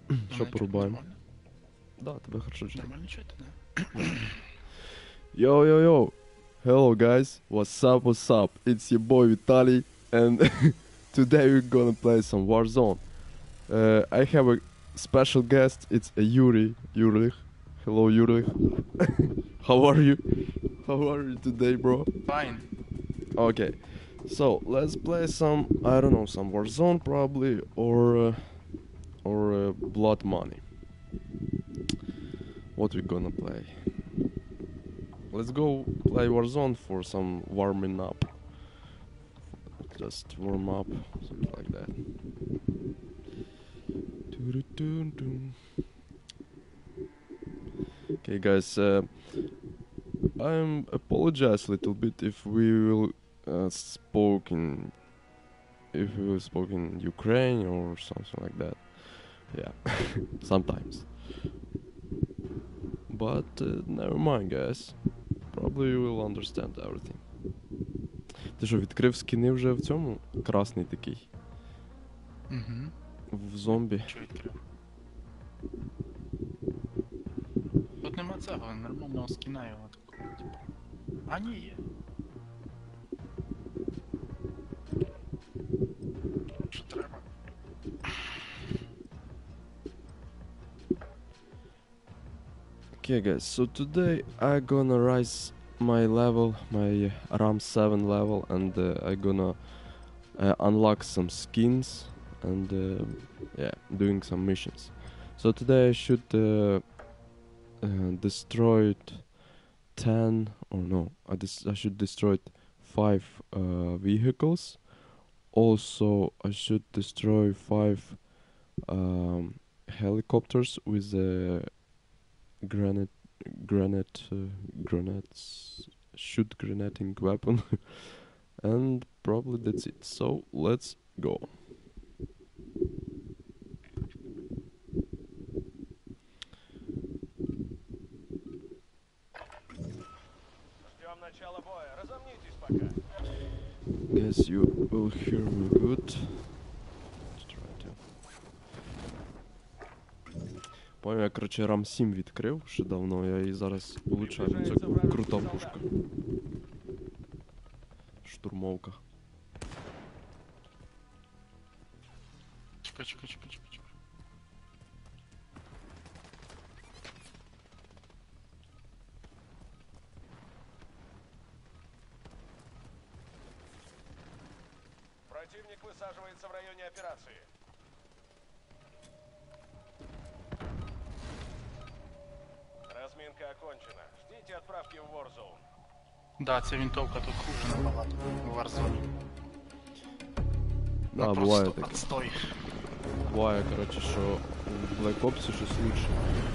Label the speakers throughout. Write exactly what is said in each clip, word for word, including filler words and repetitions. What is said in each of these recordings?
Speaker 1: Що порубаємо?
Speaker 2: Нормально?
Speaker 1: Да, тебе хорошо чути.
Speaker 2: Нормально чути, да?
Speaker 1: Yo, yo, yo! Hello, guys. What's up, what's up? It's your boy Vitaly, and today we're gonna play some Warzone. Uh, I have a special guest. It's a Yuri. Yuri. Hello, Yuri. How are you? How are you today, bro?
Speaker 2: Fine.
Speaker 1: Okay, so let's play some, I don't know, some Warzone probably, or uh, or uh, Blood Money. What we gonna play? Let's go play Warzone for some warming up. Just warm up, something like that. Doo-doo-doo-doo. Okay, guys, uh, I apologize a little bit if we will uh, spoke in if we will spoke in Ukraine or something like that. Yeah, sometimes. But uh, never mind, guys. Probably you will understand everything. Ти що, відкрив скіни вже в цьому? Красний такий.
Speaker 2: Угу.
Speaker 1: В зомбі.
Speaker 2: Що відкрив? Тут нема цього, нормального скіна його такого, типу. А ні, є. Що треба?
Speaker 1: Okay, guys, so today I gonna rise my level, my RAM seven level, and uh, I gonna uh, unlock some skins and uh, yeah, doing some missions. So today I should uh, uh, destroy ten or no, I, dis- I should destroy five uh, vehicles. Also, I should destroy five um, helicopters with a granite, granite, uh, granates, shoot granating weapon, and probably that's it. So let's go.
Speaker 3: Ждем начала боя. Разомнитесь пока.
Speaker 1: Guess you will hear me good. Let's try to. Понял, я, короче, рам сім відкрив ще давно, я її зараз получаю. Це крута пушка. Штурмовка.
Speaker 2: Чекай, чекай, чекай, чекай, чекай.
Speaker 3: Противник высаживается в районе операции. Разминка окончена. Ждите отправки в Warzone.
Speaker 2: Да, ця винтовка тут хуже набагато в Warzone.
Speaker 1: Да,
Speaker 2: Ну,
Speaker 1: буває
Speaker 2: просто
Speaker 1: таке.
Speaker 2: отстой.
Speaker 1: Буває, короче, що в Black Ops щось лучше.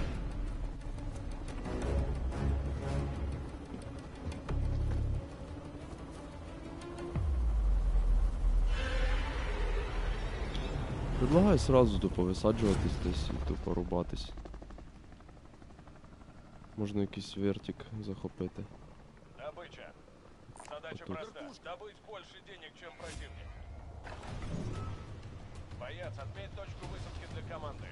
Speaker 1: Предлагаю сразу тупо висаджуватись десь і тупо рубатись. Можна якийсь вертик захопити.
Speaker 3: Добыча. Задача
Speaker 1: Вот тут.
Speaker 3: проста. Добыть больше денег, чем противник. Боец, отметь точку высадки для команды.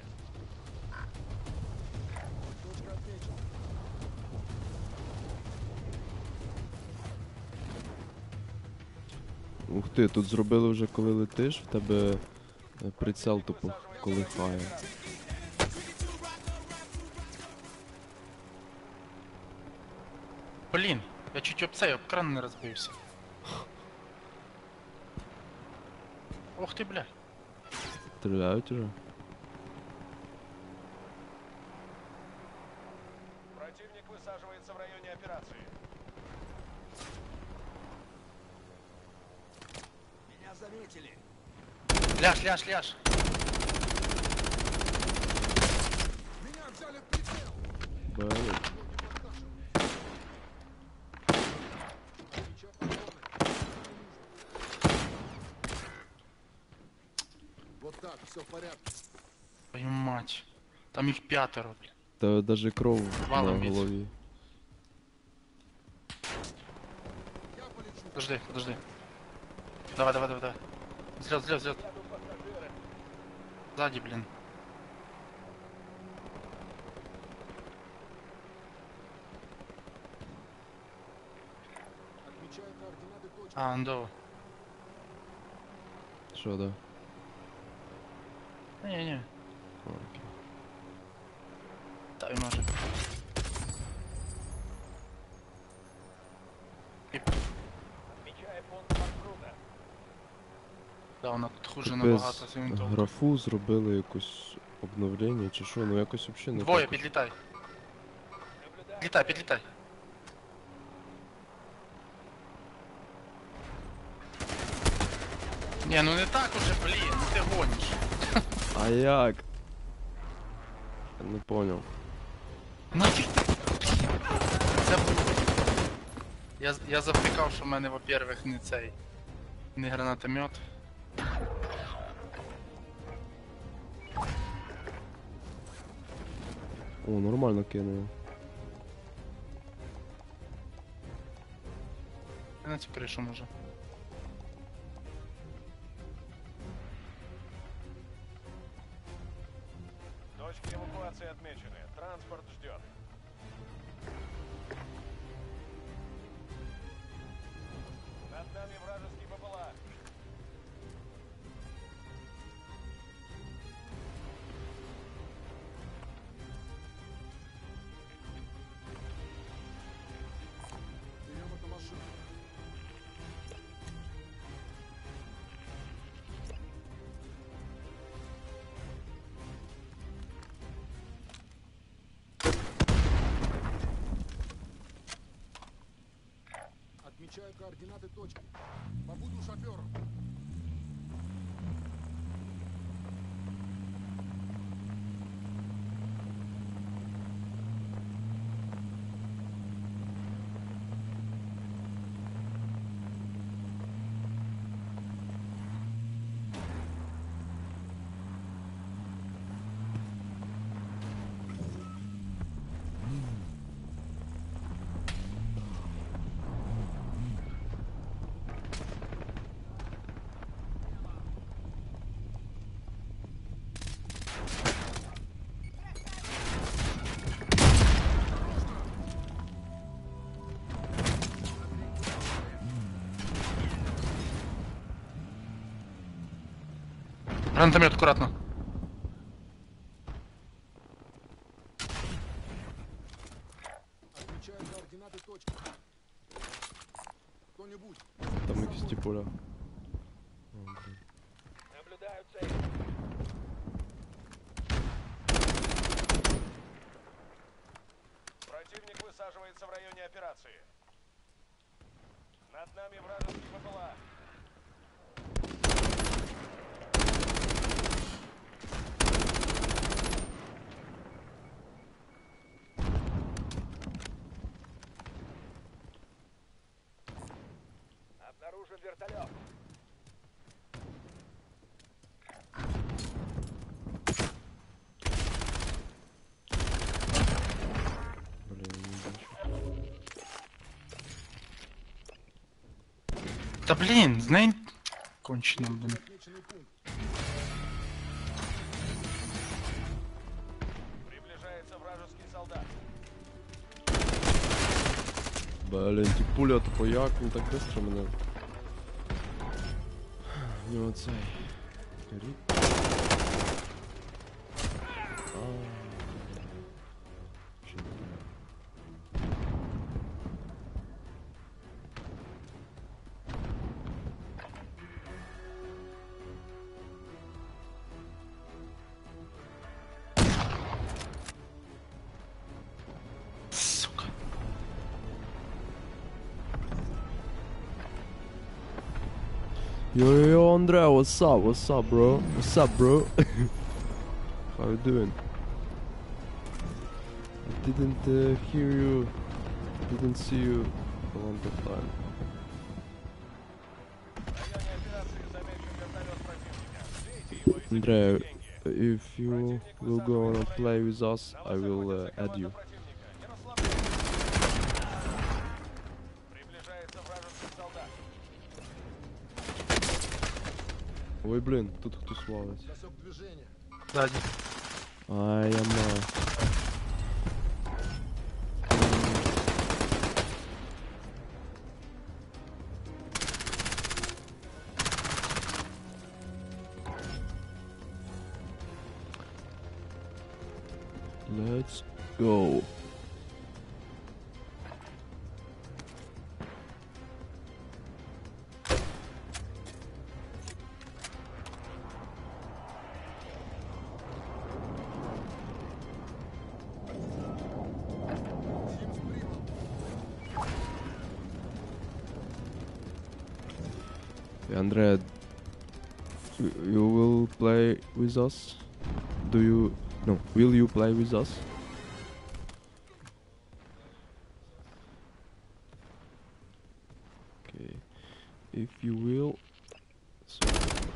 Speaker 1: Ух ти, тут зробили вже коли летиш, в тебе е, прицел тупо колихає.
Speaker 2: Блін, я чуть об цей, об кран не розбився. Ох ти, бля.
Speaker 1: Стріляють уже.
Speaker 3: Противник высаживается в районе операции. Меня заметили.
Speaker 2: Ляж, ляж, ляж.
Speaker 3: Меня взяли в прицел.
Speaker 1: Блін.
Speaker 3: Вот так, все в порядке.
Speaker 2: Твою мать. Там їх п'ятеро, бля.
Speaker 1: Та даже кров
Speaker 2: Валом
Speaker 1: на
Speaker 2: бить.
Speaker 1: голові.
Speaker 2: Подожди, подожди. Давай, давай, давай, давай. Взлет, взлет, взлет. Сзади, блин.
Speaker 3: координаты точки.
Speaker 2: А, андо.
Speaker 1: Що, да?
Speaker 2: Ні-ні.
Speaker 1: А, окей.
Speaker 2: Та він може. І...
Speaker 3: Отмечая пункт маршрута.
Speaker 2: Да, вона тут хуже
Speaker 1: Без
Speaker 2: набагато з винтовки.
Speaker 1: графу зробили якось обновлення чи що, ну якось взагалі не
Speaker 2: Двоє,
Speaker 1: так.
Speaker 2: підлітай.
Speaker 3: Наблюдаю.
Speaker 2: Підлітай, підлітай. Ні, ну не так уже, блін, ну ти гониш.
Speaker 1: А як? Я не поняв.
Speaker 2: Нафіг ти? Забув. Я, з- я завтикав, що в мене, во-первых, не цей. Не гранатомет.
Speaker 1: О, нормально кинув.
Speaker 2: Я на цю кришу може.
Speaker 3: Точки эвакуации отмечены. Транспорт ждет. Над нами вражеский БПЛА. Берем эту машину. Отмечаю координаты точки. Побуду шофером.
Speaker 2: Гранатомет, аккуратно.
Speaker 3: Отмечаю координаты точки. Кто-нибудь.
Speaker 1: Там якісь ті поля. О, блін.
Speaker 3: Наблюдаю цель. Противник высаживается в районе операции. Над нами вражеский БПЛА. Обнаружен вертолет.
Speaker 1: Блін, не бачу.
Speaker 2: Та блін, з неї... Кончено, блін.
Speaker 3: Отмеченный пункт. Приближается вражеский солдат.
Speaker 1: Блін, ті пуля тупо як, він так быстро мене. У нього цей. Рік. А. Ще не знаю.
Speaker 2: Сука.
Speaker 1: Yo, yo, yo, Andre, what's up? What's up, bro? What's up, bro? How you doing? I didn't uh, hear you, didn't see you for a long time.
Speaker 3: В районе операции замечен вертолет противника. Сбейте его и
Speaker 1: Andre,
Speaker 3: заберите деньги.
Speaker 1: if you will go on and play with us, I will uh, add you.
Speaker 3: Приближается вражеский солдат.
Speaker 1: Ой, блин, тут хтось валить.
Speaker 3: Засек движение.
Speaker 2: Ззаді.
Speaker 1: Ай, я маю. Let's go. Andrea, you you will play with us? Do you... No, will you play with us? Okay, if you will... So...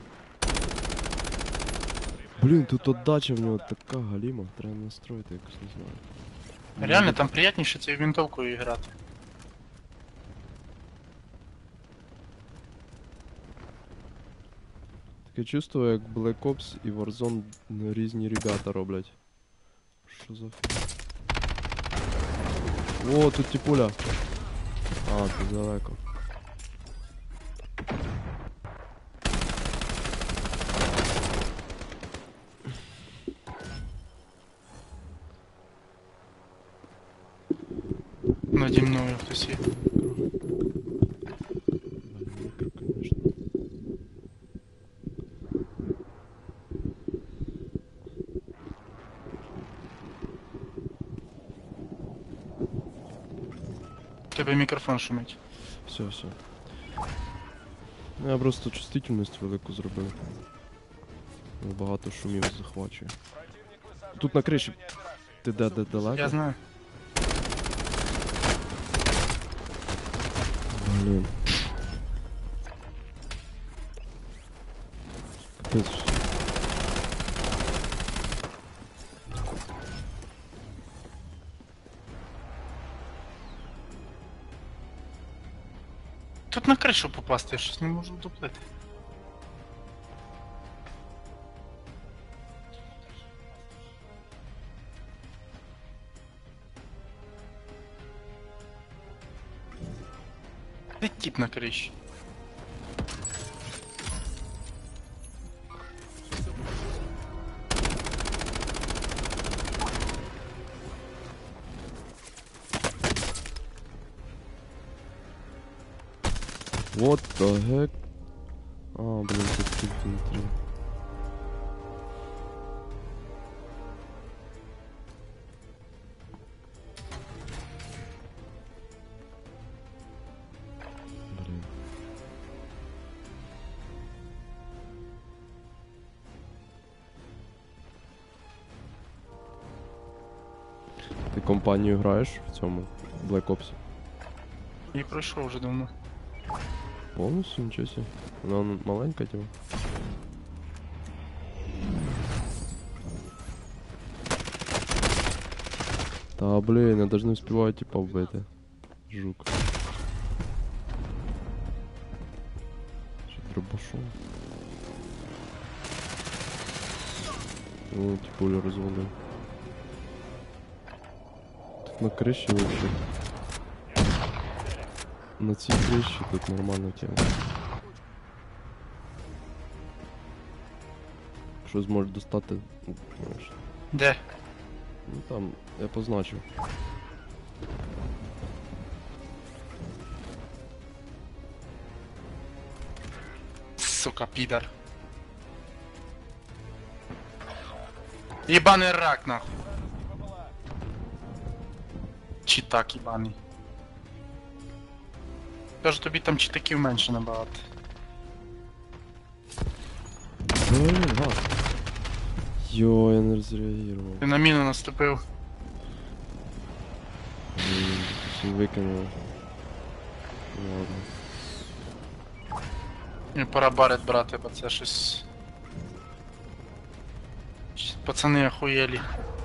Speaker 1: Блін, тут отдача в нього така галіма, треба настроїти якось, не знаю.
Speaker 2: Реально, там приятніше цією винтовкою грати.
Speaker 1: Таке чувство, як Black Ops і Warzone різні ребята роблять. Що за фі... О, тут тіпуля. А, тут далеко.
Speaker 2: Наді мною хтось є.
Speaker 1: Мікро, конечно.
Speaker 2: У тебе мікрофон шумить.
Speaker 1: Все, все. Ну, я просто чувствительність велику зробив. Багато шумів захвачує. Тут на криші. Ти де, де далеко?
Speaker 2: Я знаю.
Speaker 1: Блін. Капець.
Speaker 2: Тут на кришу попасти, я щось не можу доплити. Де тіп на криші?
Speaker 1: What the heck? А, блин, тут тип внутри. Блин. Ти компанію граєш в цьому Black Ops?
Speaker 2: Я пройшов вже давно.
Speaker 1: Повністю, нічого себе. Вона маленька, типа. Та блін, я даже не успіваю типа вбити. Жук. Що дробашом? О, типу розвалив. Тут на криші вообще. На цій криші тут нормально тема. Що зможеш достати? Ну, знаєш.
Speaker 2: Де?
Speaker 1: Ну там, я позначив.
Speaker 2: Сука, підар. Єбаний рак, нахуй. Чи так єбаний. Кажу, тобі там читаків менше набагато.
Speaker 1: Блин, гад. Йо, я не розреагував.
Speaker 2: Ти на міну наступив.
Speaker 1: Блін, ще й викинули. Ладно.
Speaker 2: Мені пора барет брати, бо це щось... Щось пацани охуєлі.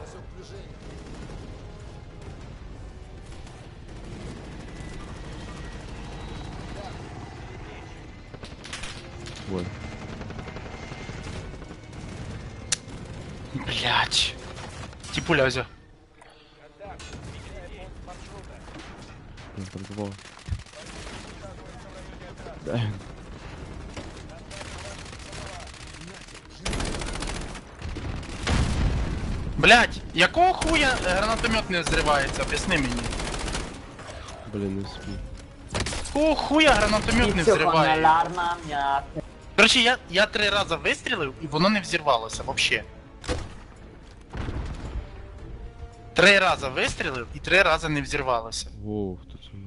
Speaker 1: Ой.
Speaker 2: Блять. Тіпуля взяв.
Speaker 1: Я там два. Дай.
Speaker 2: Блять, якого хуя гранатомет не взривається? Об'ясни мені.
Speaker 1: Блін, не спі.
Speaker 2: Якого хуя гранатомет не
Speaker 4: Inizio con
Speaker 2: взриває?
Speaker 4: l'arma mia.
Speaker 2: Короче, я, я три рази вистрілив і воно не взірвалося вообще. Три рази вистрілив і три рази не взірвалося.
Speaker 1: Воу, хто це?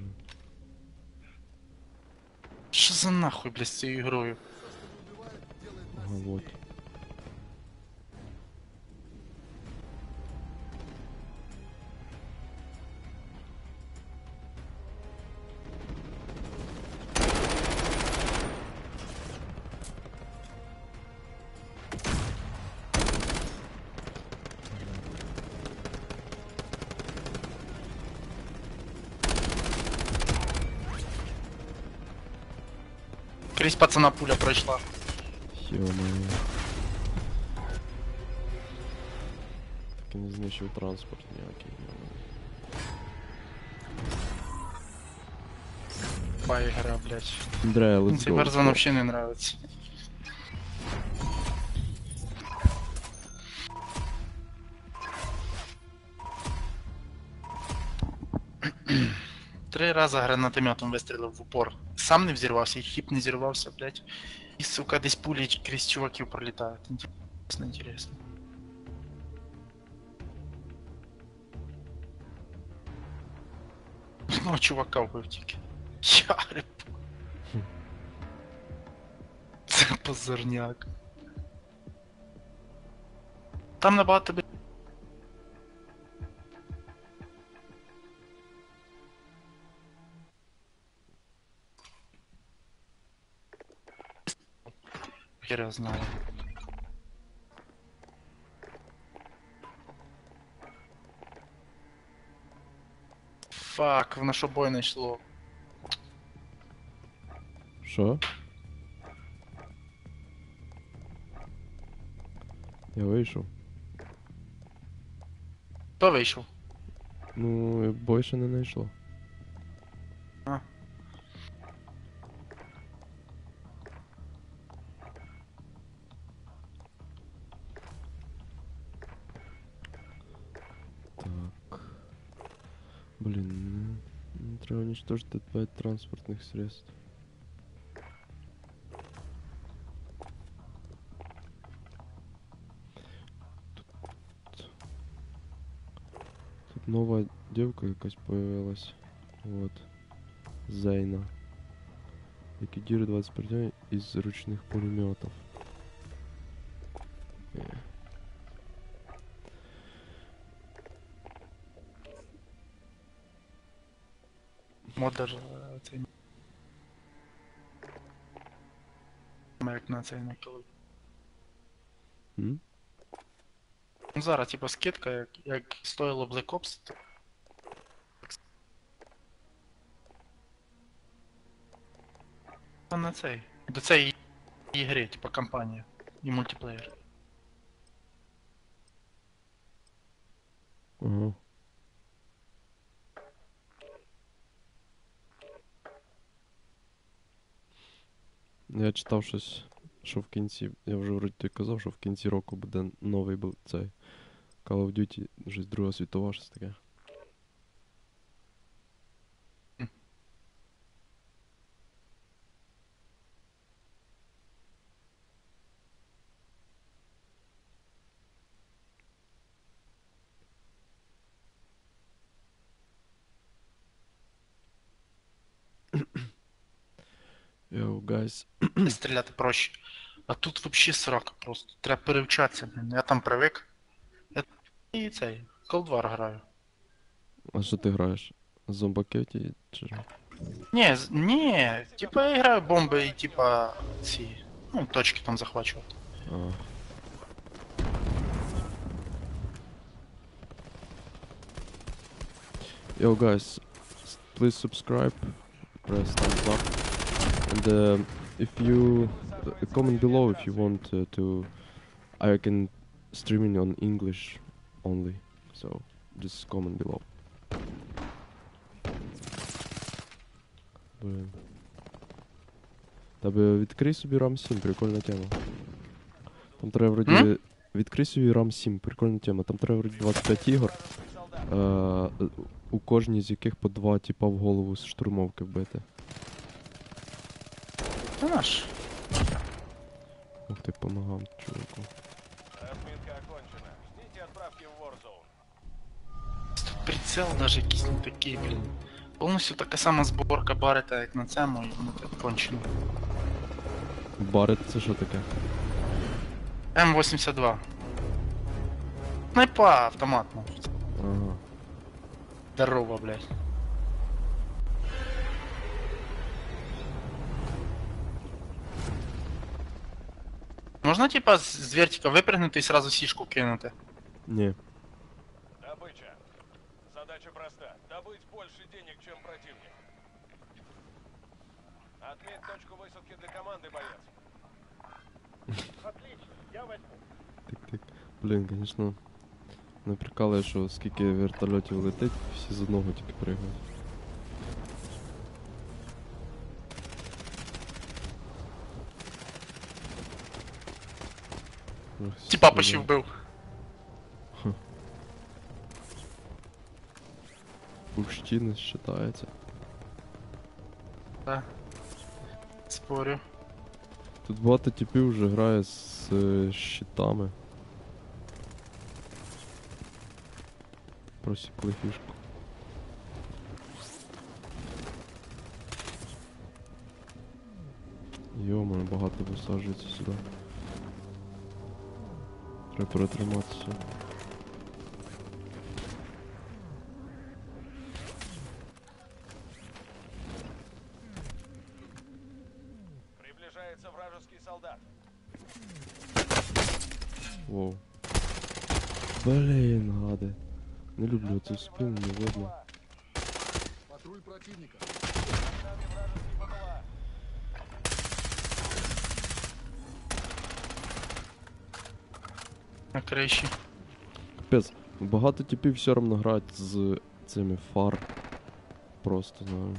Speaker 2: Що за нахуй, блядь, з цією грою?
Speaker 1: Ага, вот.
Speaker 2: Крізь пацана пуля пройшла.
Speaker 1: Ё-моё. Так и не знищив транспорт ніякий.
Speaker 2: Ба ігра, блядь.
Speaker 1: Андрея, let's
Speaker 2: Цей
Speaker 1: go.
Speaker 2: Warzone вообще не нравится. Три рази гранатометом вистрілив в упор. Сам не взірвався, і хіп не зірвався, блядь. І, сука, десь пулі крізь чуваків пролітають. Інтересно, інтересно. Ну, чувака вбив тільки. Ярик. Це позорняк. Там набагато бі... Хер знаю. Фак, в нашу бой не йшло.
Speaker 1: Що? Я вийшов.
Speaker 2: Хто вийшов?
Speaker 1: Ну, більше не знайшло.
Speaker 2: А.
Speaker 1: Так. Блин, ну, треба уничтожить пять транспортных средств. Тут, тут новая девка якась появилась. Вот. Зейна. Ликвидирует двадцать партнеров из ручных пулеметов. Э.
Speaker 2: Модер е, цей. Як на цей наколи.
Speaker 1: М?
Speaker 2: Ну зараз, типа, скидка, як, як стоїло Black Ops. то- А на цей. До цієї ігри, типа кампанія. І мультиплеєр.
Speaker 1: Ага. Я читав щось, що в кінці. Я вже вроді тобі казав, що в кінці року буде новий бл- цей Call of Duty, щось Друга світова, щось таке. Йоу, гайс.
Speaker 2: Стріляти проще. А тут вообще срака просто. Треба перевчатися, блін. Я там привик. Я... І цей. Cold War граю.
Speaker 1: А що ти граєш? Зомбакеті чи що?
Speaker 2: Ні, з- ні, типа я граю бомби і типа ці. Ну, точки там захвачувати.
Speaker 1: А. Yo guys, s- please subscribe, press thumbs up, and uh, if you uh, comment below if you want uh, to, I can streaming on English only, so just comment below. Блин. Тебе відкрий собі рам сім, прикольна тема. Там треба вроді
Speaker 2: М?
Speaker 1: Відкрий свій рам сім, прикольна тема. Там треба вроді двадцять п'ять ігор,
Speaker 3: Вражеский солдат.
Speaker 1: е, у кожній з яких по два типа в голову з штурмовки вбити.
Speaker 2: Та наш.
Speaker 1: Ух ти, по ногам, чуваку.
Speaker 3: Разминка окончена. Ждите отправки в Warzone.
Speaker 2: Тут прицел даже якийсь не такий, блін. Повністю така сама зборка барета, як на цьому, і воно так кончено.
Speaker 1: Барет це що таке?
Speaker 2: М вісімдесят два. Снайпа автоматна.
Speaker 1: Ага.
Speaker 2: Здорово, блядь. Можна типа з з вертика випрыгнути і сразу сішку кинути?
Speaker 1: Ні.
Speaker 3: Добыча. Задача проста. Добыть больше денег, чем противник. Отметь точку высадки для команды, боец. Отлично, я возьму.
Speaker 1: Тик-тик. Блін, звісно, не прикалує, що скільки вертольотів летить, всі з одного тільки пригають. Ох,
Speaker 2: Тіпа
Speaker 1: сюди.
Speaker 2: почти вбив.
Speaker 1: Почти не считається.
Speaker 2: Так. Спорю.
Speaker 1: Тут багато типів вже грає з е, щитами. Просікли фішку. Йо-моє, багато висаджується сюди. Треба перетриматися.
Speaker 3: Приближается вражеский солдат.
Speaker 1: Воу. Блін, гади. Не люблю цю спину, не видно.
Speaker 4: Патруль противника.
Speaker 3: Над нами вражеский БПЛА.
Speaker 2: На криші.
Speaker 1: Капець, багато типів все одно грають з цими фар. Просто, знаю.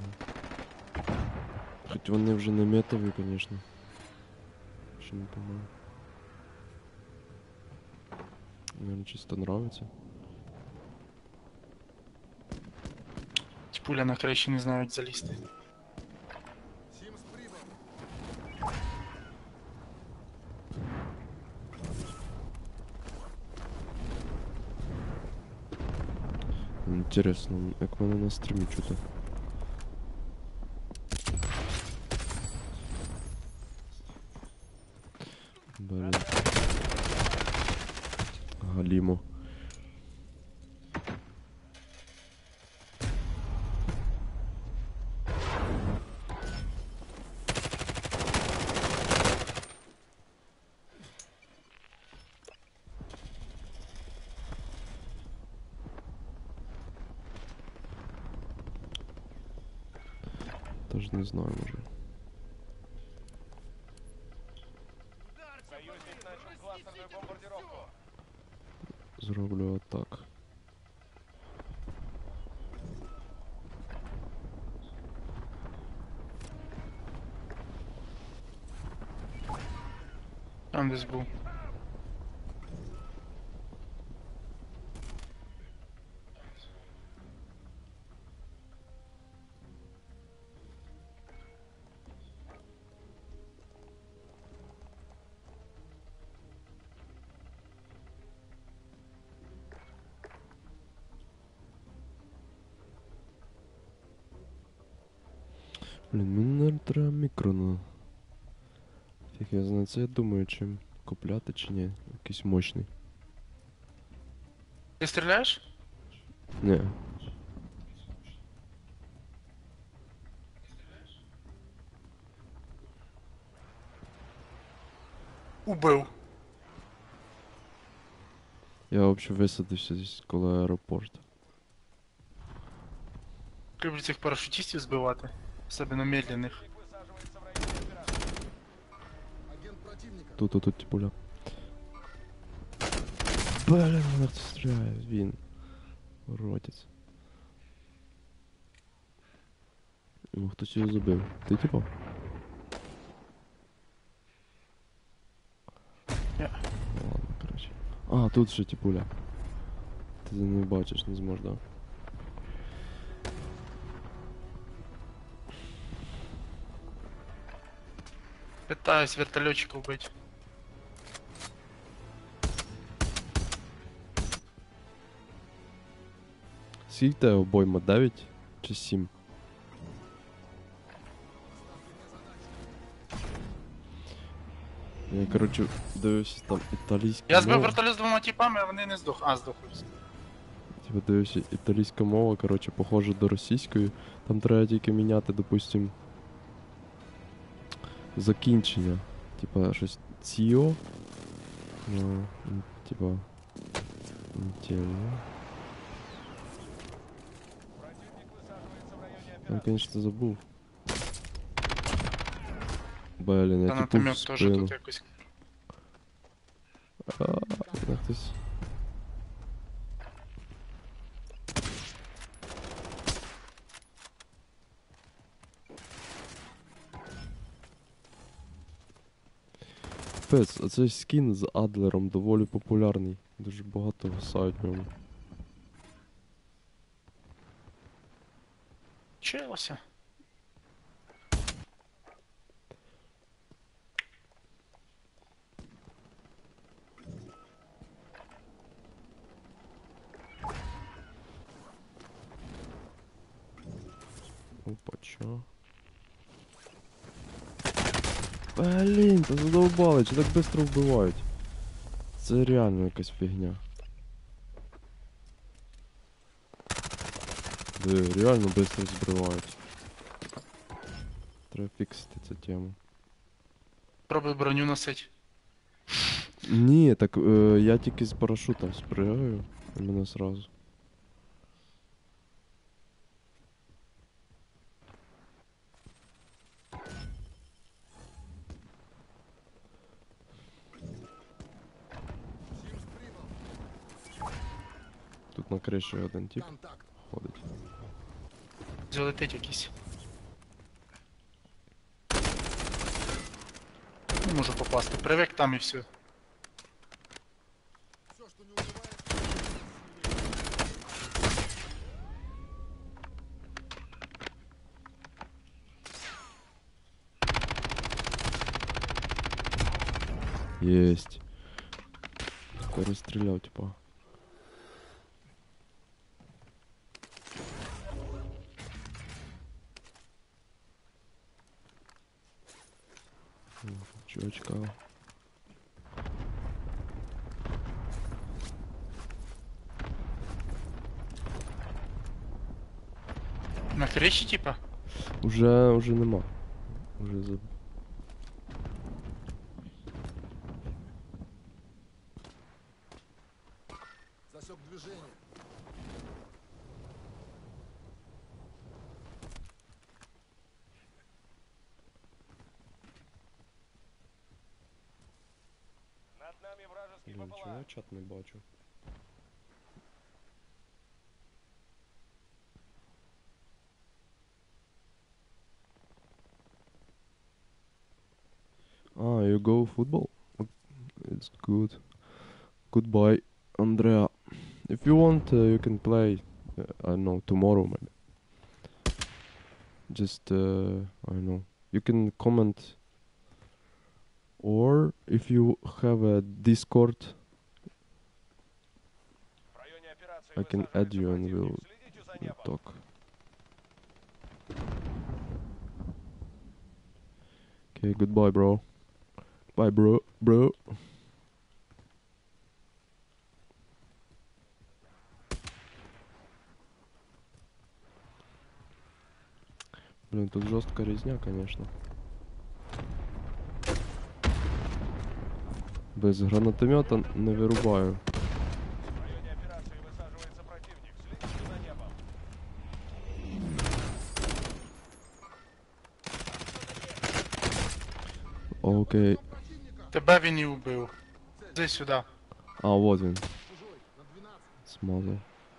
Speaker 1: Хоч вони вже не метові, звісно. Ще не помню. Мені чисто нравиться.
Speaker 2: Пуля на криші не знаю, як залізти.
Speaker 4: Сим с прибыл.
Speaker 1: Інтересно, як мене на стрімі чути. Блін. Галімо. Тож не знаю, може.
Speaker 3: Союзник начал кластерную бомбардировку.
Speaker 1: Зроблю отак.
Speaker 2: Там десь був.
Speaker 1: Блін, мені не треба мікро на... Фіг я знаю, це я думаю, чим купляти чи ні. Якийсь мощний.
Speaker 2: Ти стріляєш?
Speaker 1: Ні.
Speaker 2: Убив.
Speaker 1: Я взагалі висадився десь коло аеропорту.
Speaker 2: Люблю цих парашутистів збивати. Особливо медленних.
Speaker 3: Противник высаживается в районе операции.
Speaker 4: Агент противника.
Speaker 1: Тут, тут, тут, типуля. Блін, вона хто стріляє, він. Ротець. Ну, хтось його забив. Ти типа?
Speaker 2: Ні.
Speaker 1: Ладно, коротше. А, тут ще тіпуля. Ти не бачиш, не зможеш, да?
Speaker 2: Питаюсь вертольотчика вбити.
Speaker 1: Скільки тебе обойма? дев'ять чи сім? Я, короче, дивився там італійська
Speaker 2: Я збив
Speaker 1: мова.
Speaker 2: вертольот з двома типами, а вони не здох. А, здохли.
Speaker 1: Типа дивився, італійська мова, короче, похожа до російської. Там треба тільки міняти, допустим, закінчення. Типа щось ціо. Ну, м, типа. Інтело.
Speaker 3: Противник высаживается в районе
Speaker 1: Я,
Speaker 3: операции.
Speaker 1: конечно, забув. Блін,
Speaker 2: Та
Speaker 1: я типу в
Speaker 2: натомет теж
Speaker 1: спину.
Speaker 2: тут якось.
Speaker 1: А, як хтось. Пец, оцей скін з Адлером доволі популярний. Дуже багато гасають в ньому.
Speaker 2: Вчилося.
Speaker 1: Опа, чо? Блін, та задовбали, чи так швидко вбивають? Це реально якась фігня. Де, реально швидко збривають. Треба фіксити цю тему.
Speaker 2: Пробуй броню носить.
Speaker 1: Ні, так е, я тільки з парашута спригаю, і мене сразу.
Speaker 4: Симс прибыл.
Speaker 1: Тут на криші один тип
Speaker 4: Контакт.
Speaker 1: ходить.
Speaker 2: Залетить якийсь. Не можу попасти. Привик там і все.
Speaker 4: Все, что не убивает,
Speaker 1: Єсть. Перестріляв, типа. Чувачка.
Speaker 2: На криші, типа?
Speaker 1: Уже, уже нема. Уже за...
Speaker 4: засек движение.
Speaker 3: Над нами вражеский
Speaker 1: Блін, чого я
Speaker 3: ППЛА.
Speaker 1: чат не бачу? Ah, you go football? It's good. Goodbye, Andrea. If you want, uh, you can play. Uh, I don't know, tomorrow maybe. Just, uh, I don't know. You can comment. Or if you have a Discord,
Speaker 3: В районе операции
Speaker 1: I can add you and
Speaker 3: высаживается
Speaker 1: we'll,
Speaker 3: противник. Следите за
Speaker 1: we'll
Speaker 3: небом.
Speaker 1: talk. Okay, goodbye, bro. Bye, bro. Bro. Блин, тут жесткая резня, конечно. Без гранатомета не вирубаю.
Speaker 3: В районе операции высаживается противник. Следите за небом.
Speaker 1: Окей.
Speaker 4: Противника.
Speaker 2: Тебе він і вбив. Іди сюди.
Speaker 1: А, вот він.
Speaker 4: Чужой. На двенадцать.
Speaker 1: Смазав.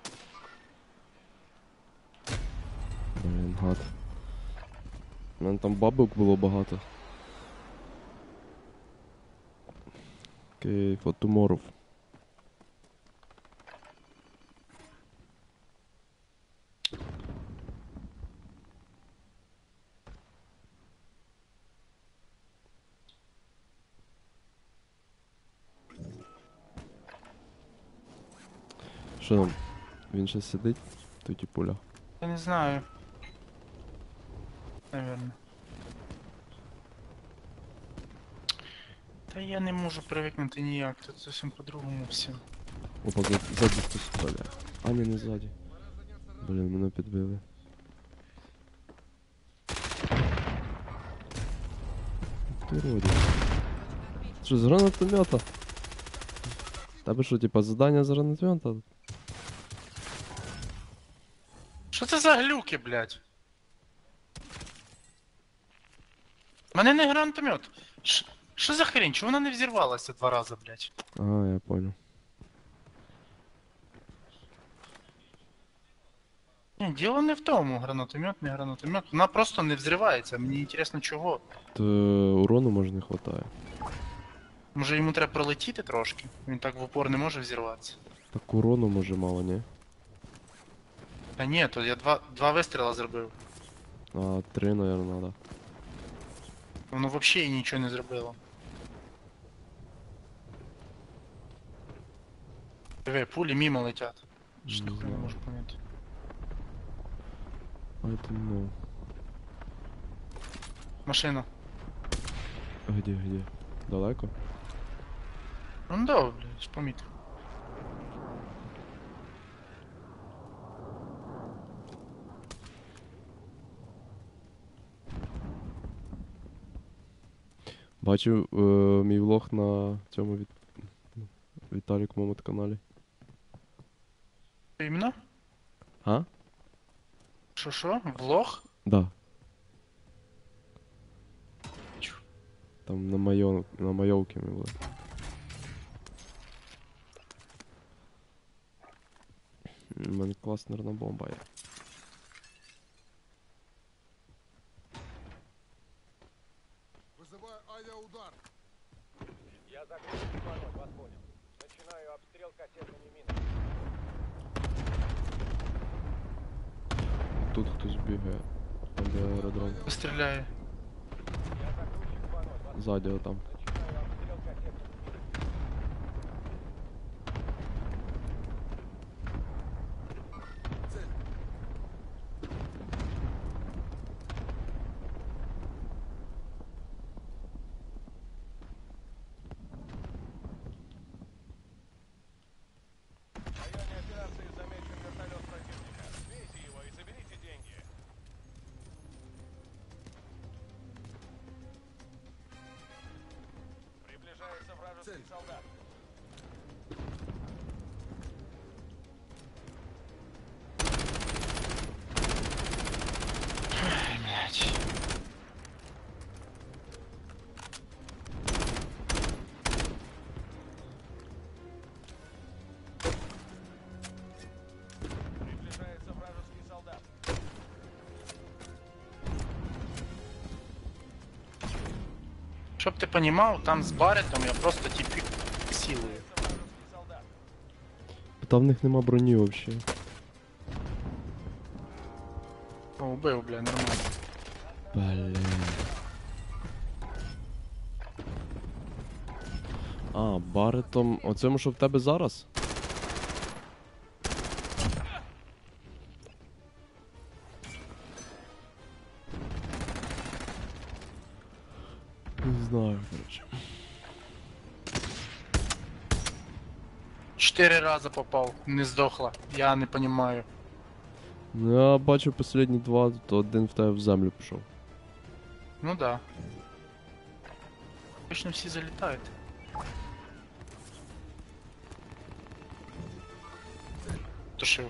Speaker 1: Блін, гад. У мене там бабок було багато. Окей, for tomorrow. Що там? Він ще сидить? Той тіпуля.
Speaker 2: Я не знаю. Наверно. Та я не можу привикнути ніяк, тут зовсім по-другому все.
Speaker 1: Опа, ззаді, ззаді хтось стріляє. А, ні, не ззаді. Блін, мене підбили. Ти роді. Що, з гранатомета? Тебе що, типа, задання з гранатомета?
Speaker 2: Що це за глюки, блядь? У мене не гранатомет. Ш- Що за хрень? Чого вона не взірвалася два рази, блядь?
Speaker 1: Ага, я понял.
Speaker 2: Ні, діло не в тому, гранатомет, не гранатомет. Вона просто не взривається, мені інтересно чого.
Speaker 1: То урону може не хватає.
Speaker 2: Може йому треба пролетіти трошки? Він так в упор не може взірватися.
Speaker 1: Так урону може мало, ні?
Speaker 2: Та ні, то я два, два вистріла зробив.
Speaker 1: А, три, наверное, надо.
Speaker 2: Воно взагалі нічого не зробило. Диви, пулі мимо летять. Що
Speaker 1: Не
Speaker 2: хуй не
Speaker 1: знаю.
Speaker 2: можу поняти.
Speaker 1: I don't know.
Speaker 2: Машина.
Speaker 1: Где, где? Далеко?
Speaker 2: Ну да, блядь, помітив.
Speaker 1: Бачив е, мій влог на цьому від... Віталік Момот каналі.
Speaker 2: Іменно?
Speaker 1: А?
Speaker 2: Що що? Влог?
Speaker 1: Да.
Speaker 2: Чу.
Speaker 1: Там на майо... на майовці ми були. У мене класна бомба є.
Speaker 4: Вызываю авиаудар.
Speaker 3: Я закончил звонок, вас понял. Начинаю обстрел кассетными минами.
Speaker 1: Тут хтось бігає. Там де аеродром.
Speaker 2: Постріляє.
Speaker 3: Я закончил звонок, вас
Speaker 1: Ззаді отам.
Speaker 3: начинаю обстрел кассетными минами.
Speaker 4: Цель.
Speaker 3: В районе операции замечен вертолет противника. Сбейте его и заберите деньги. Приближается вражеский
Speaker 4: Цель.
Speaker 3: солдат.
Speaker 2: Ай, блядь.
Speaker 3: Приближается вражеский солдат.
Speaker 2: Щоб ти понімав, там з баретом я просто тіпік силою.
Speaker 3: Вражеский солдат.
Speaker 1: Та в них нема броні взагалі.
Speaker 2: О, убив, бля, нормально.
Speaker 1: Блін. А, баретом. Оцьому, що в тебе зараз? Не знаю, короче.
Speaker 2: Чотири рази попав, не здохла. Я не понімаю.
Speaker 1: Ну, я бачу останні два, то один в тебе в землю пішов.
Speaker 2: Ну да. Точно всі залітають. Тушив.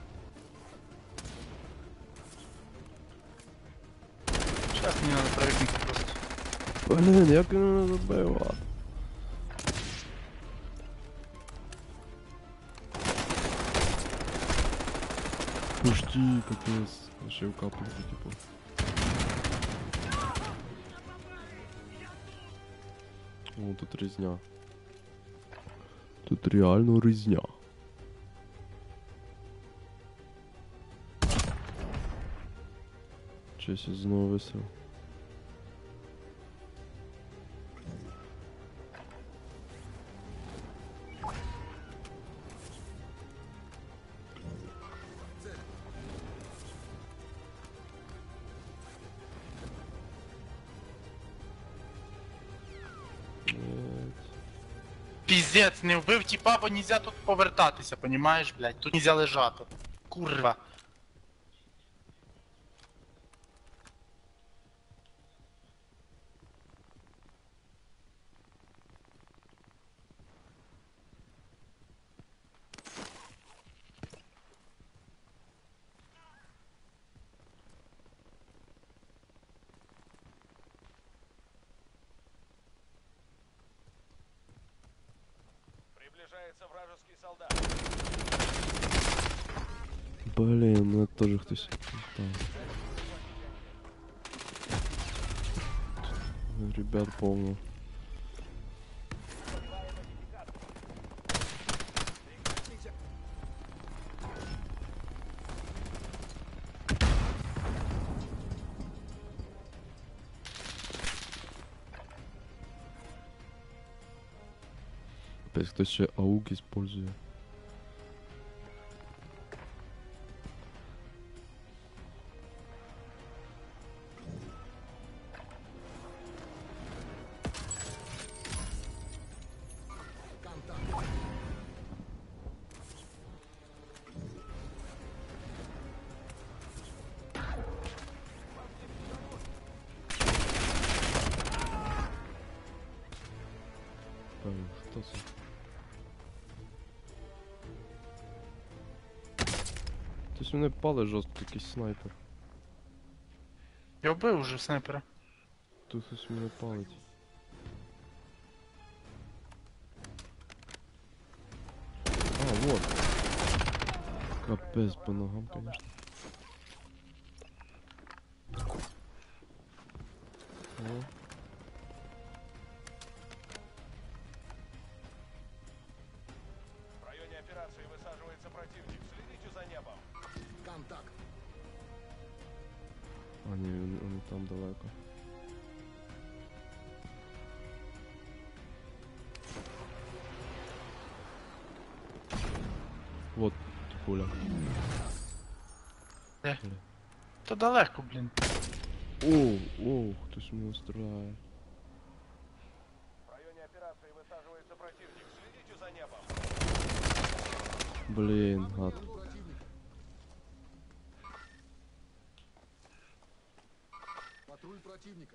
Speaker 2: Сейчас мені надо провернути просто.
Speaker 1: Блін, як його не забивати? Пусти, капець. Ще в капельку, типу. О, тут різня. Тут реально різня. Щось я знову висив.
Speaker 2: Піздець, не вбив тіпа, бо нельзя тут повертатися, понімаєш, блядь? Тут нельзя лежати. Курва.
Speaker 3: Приближается вражеский солдат.
Speaker 1: Блін, мене теж хтось. Там. Ребят, повно. Опять хтось ще аук использує.
Speaker 4: Контакт.
Speaker 1: Блін, хто це? Хтось мене палить жорстко, якийсь снайпер.
Speaker 2: Я вбив уже снайпера.
Speaker 1: Тут хтось мене палить. А, вот. Капець по ногам, конечно. О.
Speaker 3: В районе операции высаживается противник. Следите за небом.
Speaker 4: Контакт.
Speaker 1: А, ні, він, він там далеко. Вот пуля.
Speaker 2: Де? То далеко, блін.
Speaker 1: Оу, оу, хтось мене стріляє.
Speaker 3: В районе операции высаживается противник. Следите за небом.
Speaker 1: Блін, гад.
Speaker 4: Противника. Патруль противника.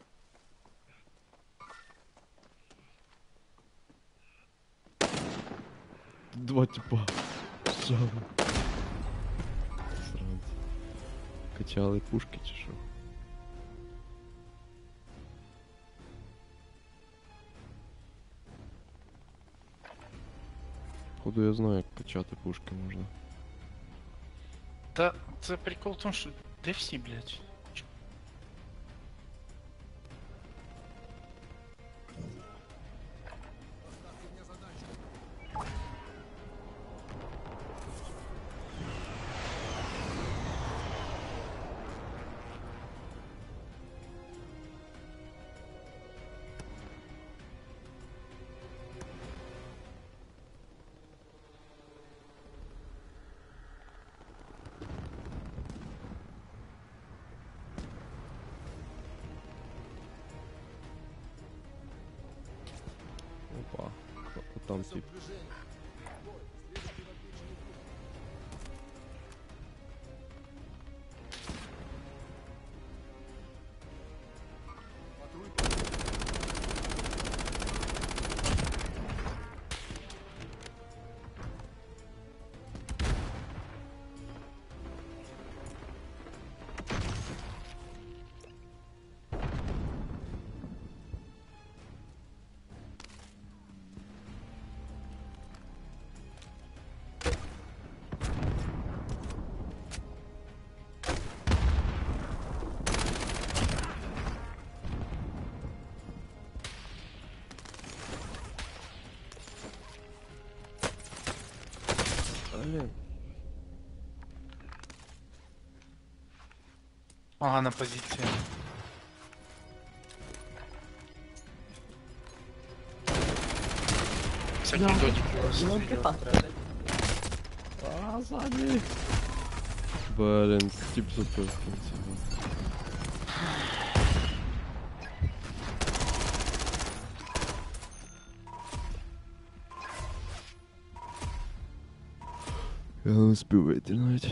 Speaker 1: Два типа. Жаби. Сранці. Качали пушки чи що? Походу я знаю, як качати пушки можна.
Speaker 2: Та це прикол в тому, що де всі, блядь?
Speaker 4: Поставьте мне задачу.
Speaker 1: Опа. О- Там тип.
Speaker 4: Движение. Бой. Следуйте в отмеченный пункт. Патруль противника.
Speaker 1: Блін.
Speaker 2: Погана позиція. Всякі додіки.
Speaker 1: А, сзади. Блін, тип затор в кінці. Я не успів вийти навіть.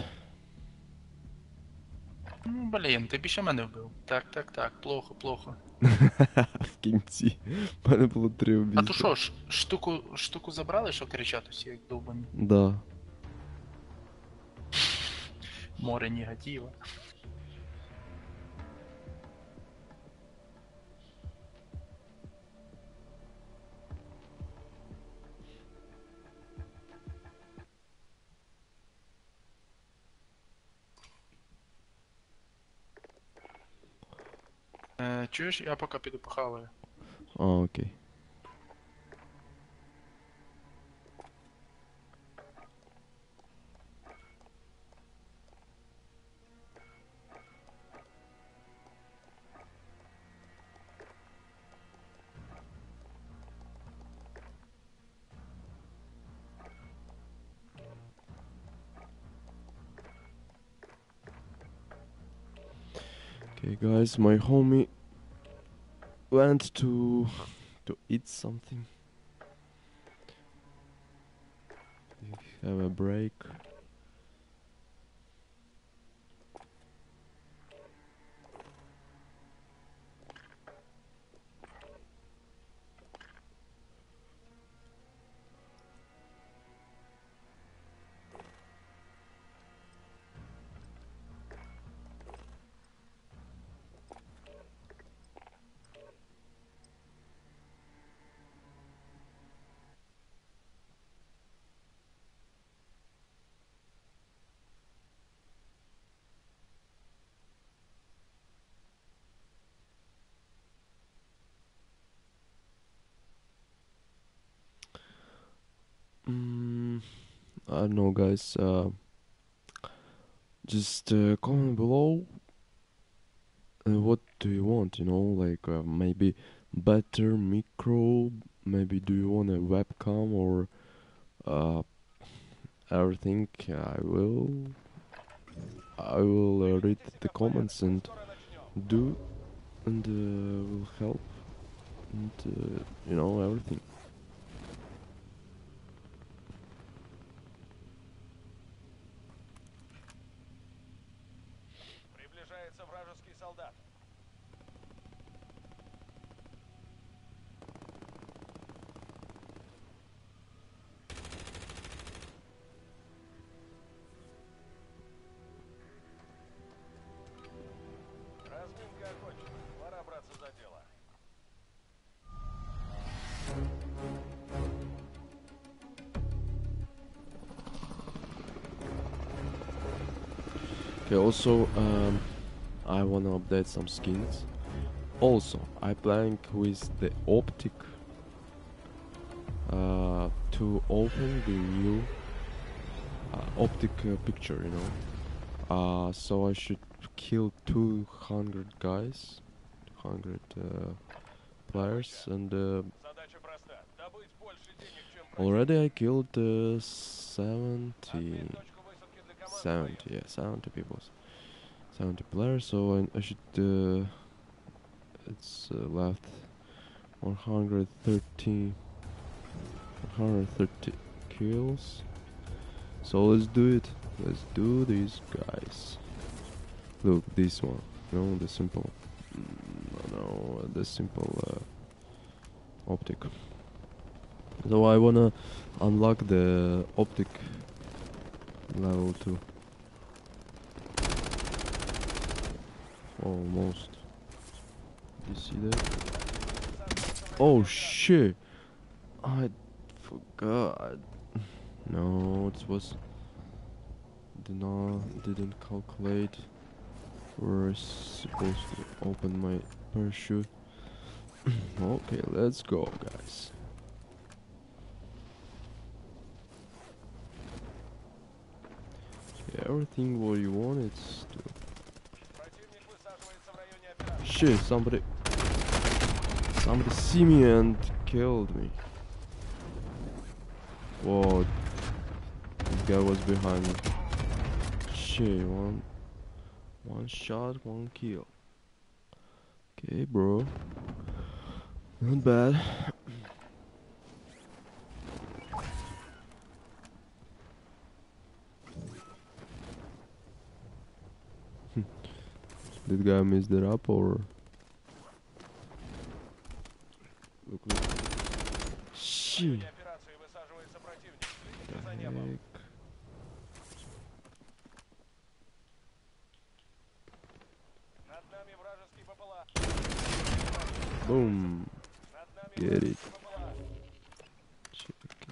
Speaker 2: Ну, блін, ти більше мене вбив. Так, так, так, плохо, плохо.
Speaker 1: В кінці. У мене було три
Speaker 2: А
Speaker 1: убійства.
Speaker 2: то що ж, штуку, штуку забрали, що кричать усі як довбані?
Speaker 1: Да.
Speaker 2: Море негатива. Е, чуєш, я поки піду похаваю.
Speaker 1: А, окей. Okay, guys, my homie went to to eat something. Have a break. Mm, I don't know, guys. Uh, just uh, comment below. Uh, what do you want? You know, like uh, maybe better micro. Maybe do you want a webcam or uh, everything? I will. I will uh, read the comments and
Speaker 3: Скоро начнем.
Speaker 1: do, and uh, will help, and uh, you know everything.
Speaker 3: Приближается вражеский солдат. Разминка окончена. Пора браться за дело.
Speaker 1: Okay, also, um, I wanna update some skins. Also, I playing with the optic uh, to open the new uh, optic uh, picture, you know. Uh, so I should kill two hundred guys, two hundred uh, players, and uh,
Speaker 3: Задача проста. Добыть больше денег, чем противник.
Speaker 1: already I killed uh, seventy.
Speaker 3: Отметь точку высадки для команды
Speaker 1: seventy,
Speaker 3: боев.
Speaker 1: yeah, seventy people, seventy players. So I, I should. Uh, it's uh, left one hundred thirty, one hundred thirty kills. So let's do it. Let's do this, guys. Look, this one. No, the simple. mm, No, no, the simple uh, optic. So I wanna unlock the optic level two. Almost. You see that? Oh shit! I forgot. No, it was. Did not didn't calculate. We're supposed to open my parachute. Okay, let's go, guys. Yeah, everything what you want, it's to.
Speaker 3: Противник высаживается в районе операции.
Speaker 1: Shit, somebody. Somebody see me and killed me. Whoa. This guy was behind me. Shit, one. One shot, one kill. Okay, bro. Not bad. Did guy miss that up or? Look, look.
Speaker 3: В
Speaker 1: Shit.
Speaker 3: районе операции высаживается противник. Следите за небом.
Speaker 1: Heck.
Speaker 3: Над нами вражеский БПЛА.
Speaker 1: Boom.
Speaker 3: Над нами
Speaker 1: Get it.
Speaker 3: вражеский БПЛА.
Speaker 1: Check it.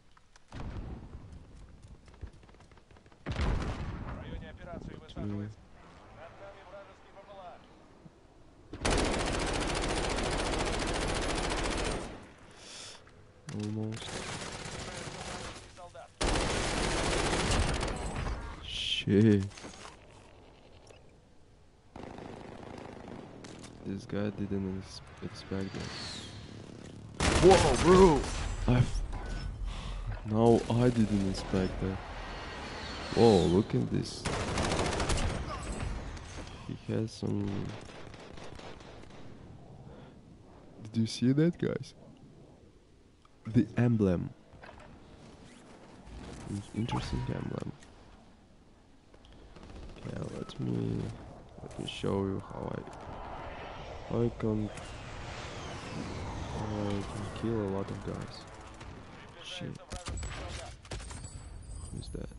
Speaker 3: В районе операции высаживается. Над нами вражеский БПЛА.
Speaker 1: Almost.
Speaker 3: Вражеский солдат.
Speaker 1: Shit. This guy didn't ex- expect that. Whoa, bro! I. F- no, I didn't expect that. Whoa, look at this. He has some. Did you see that, guys? The emblem. In- Interesting emblem. Yeah, let me let me show you how I how I can how I can kill a lot of guys. Shit,
Speaker 3: Приближается вражеский солдат.
Speaker 1: who's that?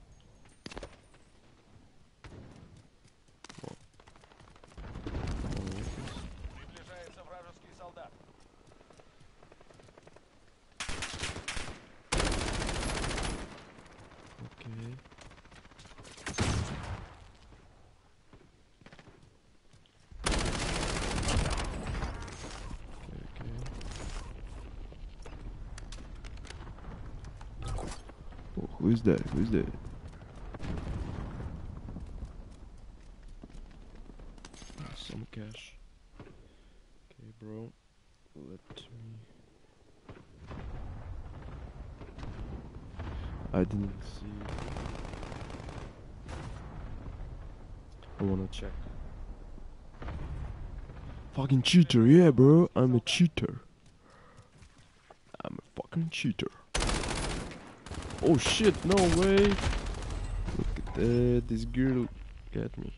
Speaker 1: Whoa. Oh, what is this?
Speaker 3: Приближается вражеский солдат.
Speaker 1: Okay. Okay, okay. Oh, who is that? Who is that? Some cash. Okay, bro. Let me. I didn't see. I wanna check. Fucking cheater, yeah, bro. I'm a cheater. I'm a fucking cheater. Oh shit, no way. Look at that. This girl got me.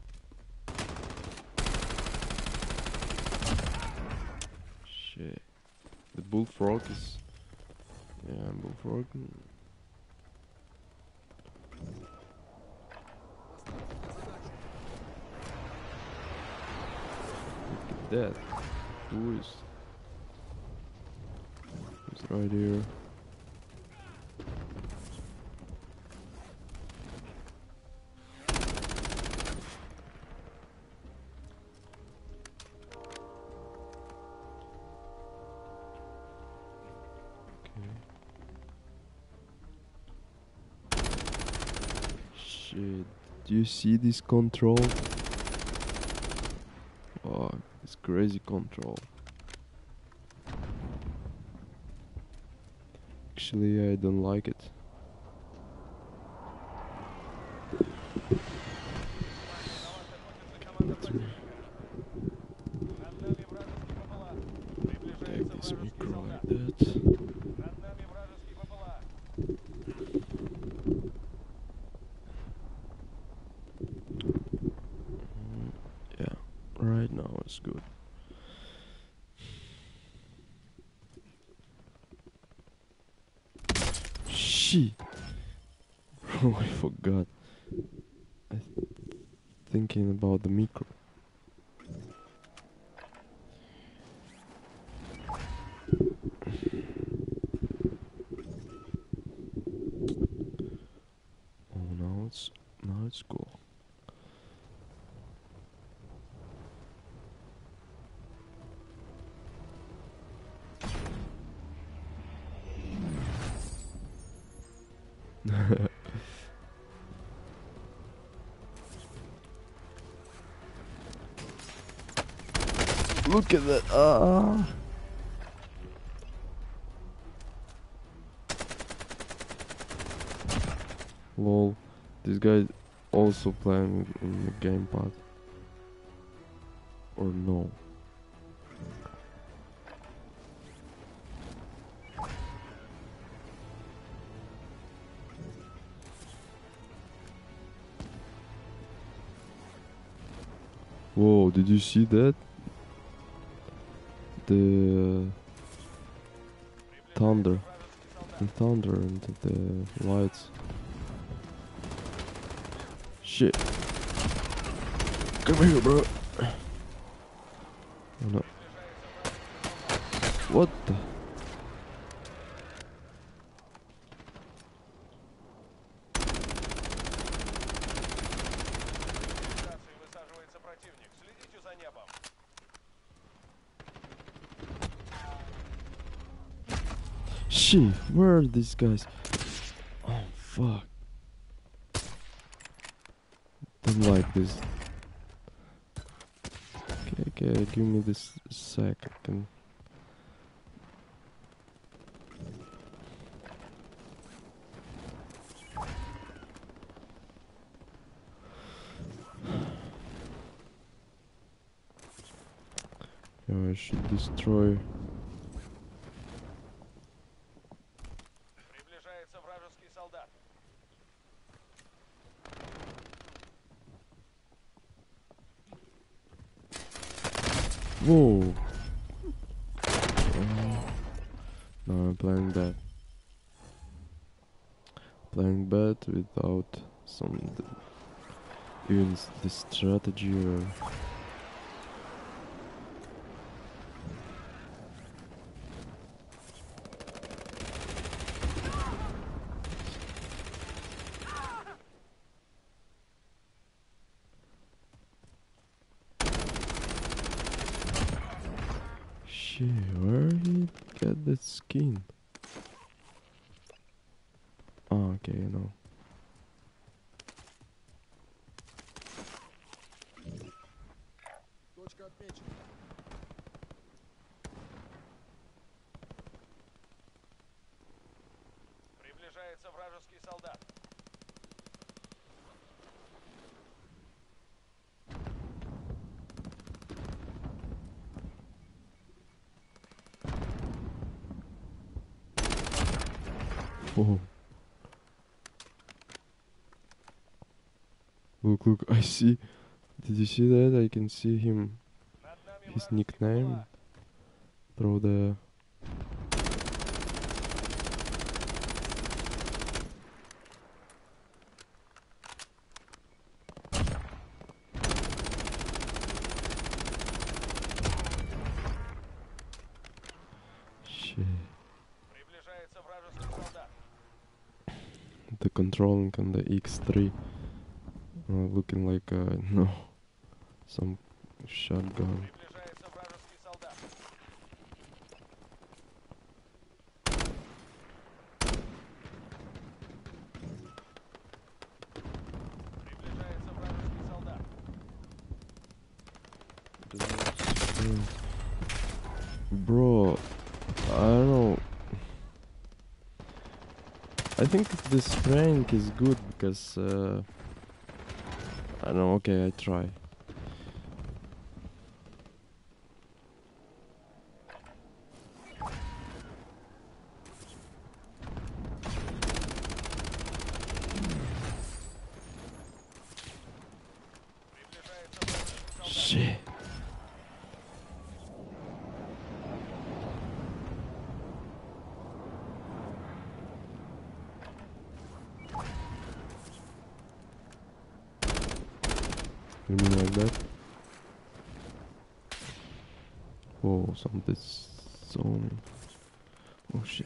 Speaker 1: Shit. The bullfrog is. Yeah, bullfrog. Look at that. Who is? Who's right here? Shit, do you see this control? Oh, it's crazy control. Actually, I don't like it. Let me
Speaker 3: Над нами вражеский БПЛА.
Speaker 1: take
Speaker 3: Приближается
Speaker 1: this
Speaker 3: вражеский
Speaker 1: micro
Speaker 3: солдат.
Speaker 1: like that.
Speaker 3: Над нами вражеский БПЛА.
Speaker 1: Mm, yeah, right now it's good. Shit! Oh, I forgot. I th- thinking about the micro. Oh, now it's now it's cool. Look at that! Ah! Lol, this guy also playing in the gamepad. Or no? Whoa, did you see that? The thunder. The thunder and the lights. Shit. Come here, bro. Oh, no. What the?
Speaker 3: Высаживается противник. Следите за небом.
Speaker 1: Shit, where are these guys? Oh, fuck. Don't like this. Okay, okay, give me this sec. I can... Yeah, I should destroy...
Speaker 3: Приближается вражеский солдат.
Speaker 1: Whoa! Oh. No, I'm playing bad. Playing bad without some d- even s- the strategy or shit. Where he get that skin? Oh, okay, I know.
Speaker 4: Точка отмечена.
Speaker 3: Приближается вражеский солдат.
Speaker 1: Whoa. Look, look, I see. Did you see that? I can see him,
Speaker 3: Над нами
Speaker 1: his
Speaker 3: вражеский
Speaker 1: nickname
Speaker 3: БПЛА.
Speaker 1: through the. Shit.
Speaker 3: Приближается вражеский солдат.
Speaker 1: The controlling on the X three uh, looking like uh, no some shotgun.
Speaker 3: Приближается вражеский солдат. Приближается вражеский солдат.
Speaker 1: Mm. Bro, I don't know. I think this prank is good because uh, I don't know. Okay, I try.
Speaker 3: Приближается вражеский солдат.
Speaker 1: Shit. You mean like that? Whoa, something's zoning. Oh shit.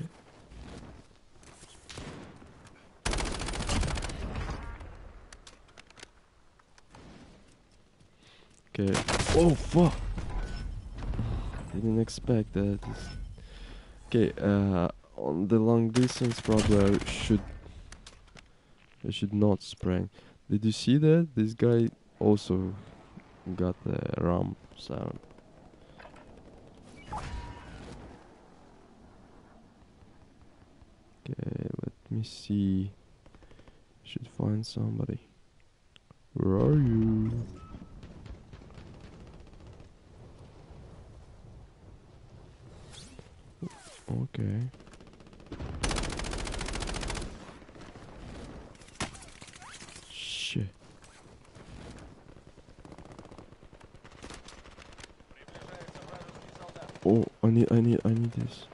Speaker 1: Okay. Oh fuck! Didn't expect that. Okay, uh, on the long distance, probably I should. I should not spray. Did you see that? This guy also got the RAM sound. Okay, let me see. Should find somebody. Where are you? Okay. Shit. Oh, I need, I need, I need this.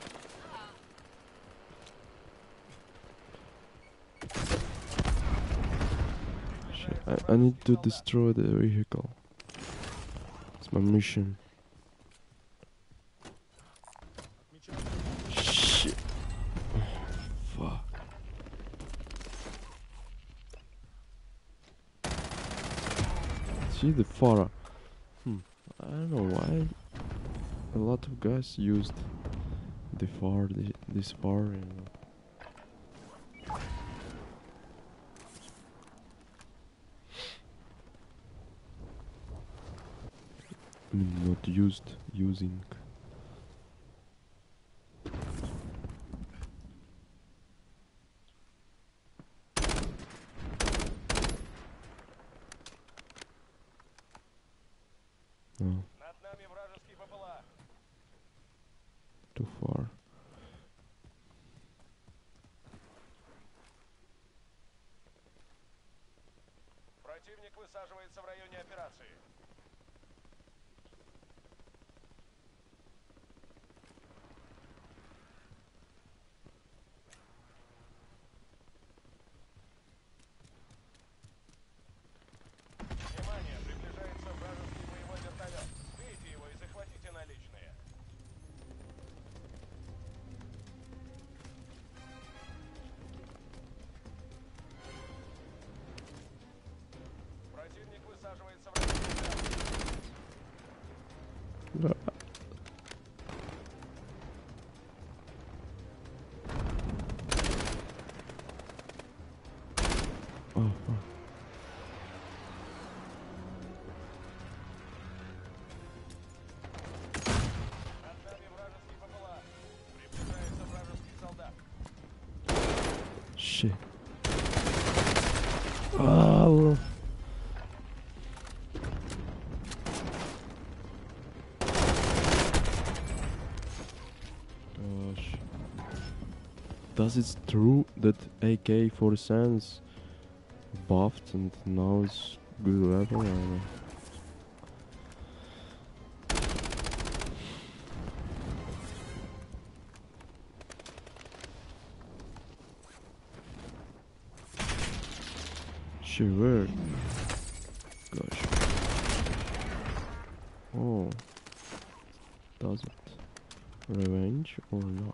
Speaker 1: Shit, I, I need to destroy the vehicle. It's my mission.
Speaker 4: Отмечаю.
Speaker 1: Shit. Fuck. See the far. Hmm. I don't know why a lot of guys used the far, the, this far, you know. I mean, not used, using. No,
Speaker 3: Над нами вражеский БПЛА.
Speaker 1: too far.
Speaker 3: Противник высаживается в районе операции. Внимание, приближается вражеский боевой вертолет. Сбейте его и захватите наличные. Противник высаживается в районе операции.
Speaker 1: Да. Oh, fuck.
Speaker 3: Над нами вражеский БПЛА. Приближается вражеский солдат.
Speaker 1: Shit. Oh. Gosh. Does it true that A K forty-seven's buffed and now it's good weapon? I don't know. Sure. Gosh. Oh. Does it? Revenge or not?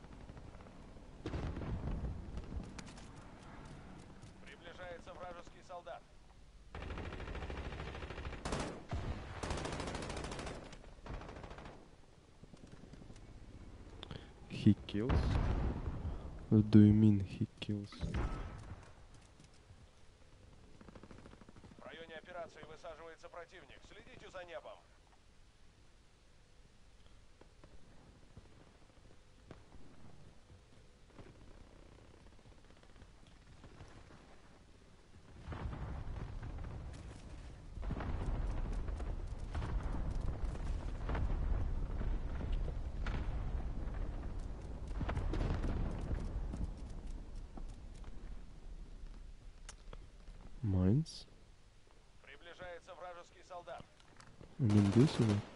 Speaker 3: Приближается вражеский солдат.
Speaker 1: He kills? What do you mean he kills?
Speaker 3: В районе операции высаживается противник. Следите за небом.
Speaker 1: Mines?
Speaker 3: Приближается вражеский солдат.
Speaker 1: I mean this or what?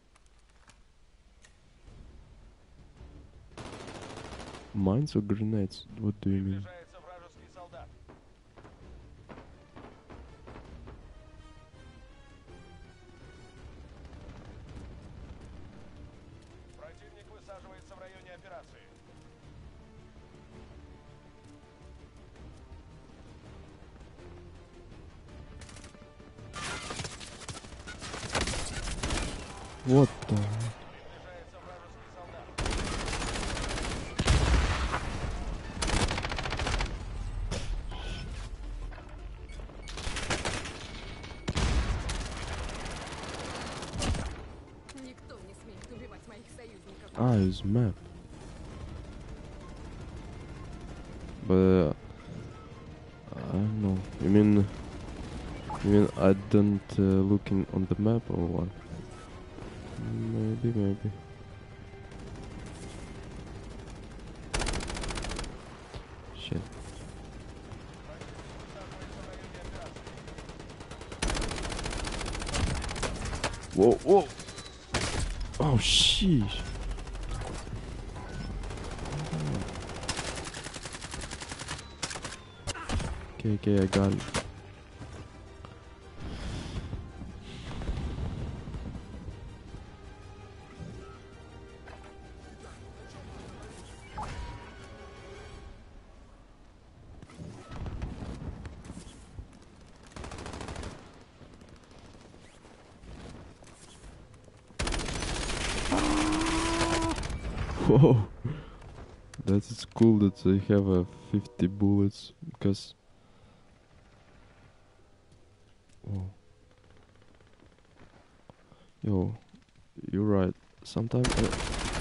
Speaker 1: Mines or grenades? What do you mean?
Speaker 3: Приближается вражеский солдат. Противник высаживается в районе операции.
Speaker 1: What the?
Speaker 3: Приближается вражеский солдат.
Speaker 5: Никто не смеет убивать моих союзников.
Speaker 1: Ah, his map. But uh, I don't know. You mean? You mean I don't uh, looking on the map or what? Maybe, maybe. Shit. Whoa, whoa! Oh, sheesh. Okay, okay, I got it. Whoa, that is cool that they have a uh, fifty bullets because. Whoa. Yo, you're right. Sometimes, I,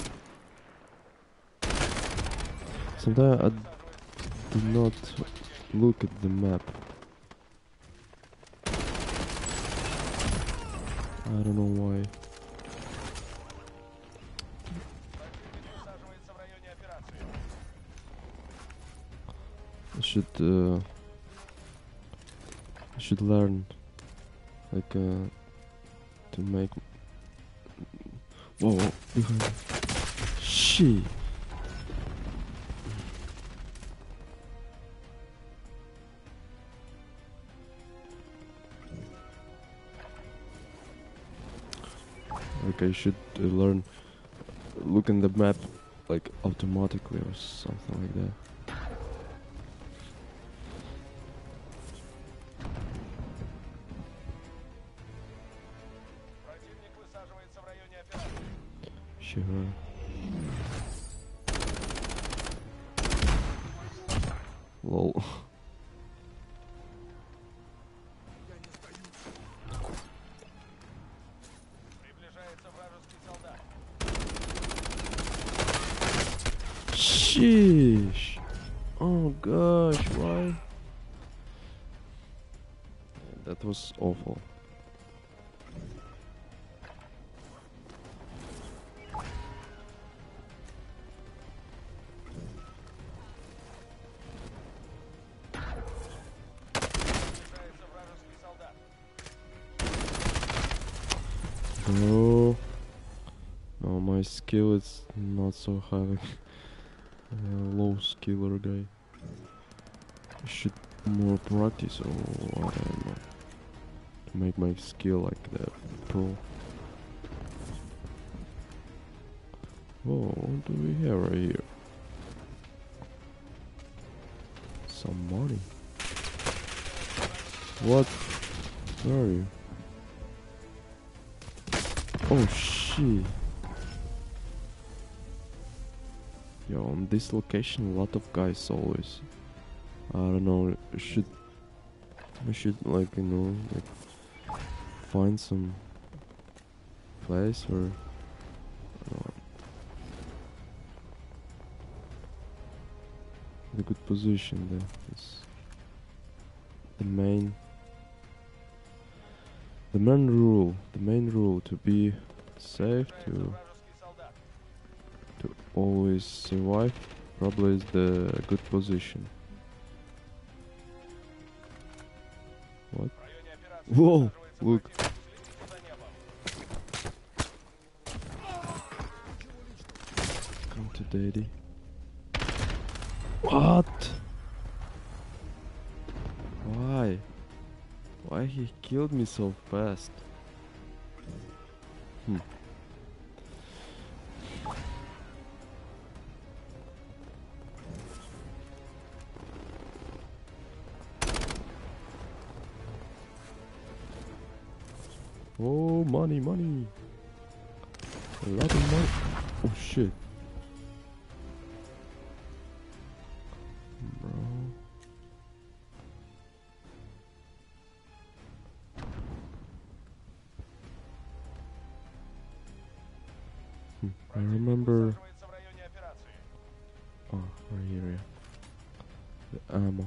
Speaker 1: sometimes I do not look at the map. I don't know why. I should uh, I should learn like uh, to make. Whoa, whoa, behind me. Shit. Like I should uh, learn look in the map like automatically or something like that. Sure. Lol. Sheesh. Oh gosh, why? That was awful. No, no, my skill is not so high. Uh, low skiller guy. I should more practice or what, I don't know, to make my skill like the pro. Whoa, what do we have right here? Some money. What? Where are you? Oh shit. Yo, on this location a lot of guys always. I don't know, should I should like, you know, like find some place where uh, the good position there is the main the main rule the main rule to be safe, to to always survive, probably is the good position. What? Whoa, look. Come to daddy. What? Why? Why he killed me so fast? Hmm. Oh, money, money. A lot of money. Oh, shit. Bro. Hmm. I remember. Oh, right here, yeah. The ammo.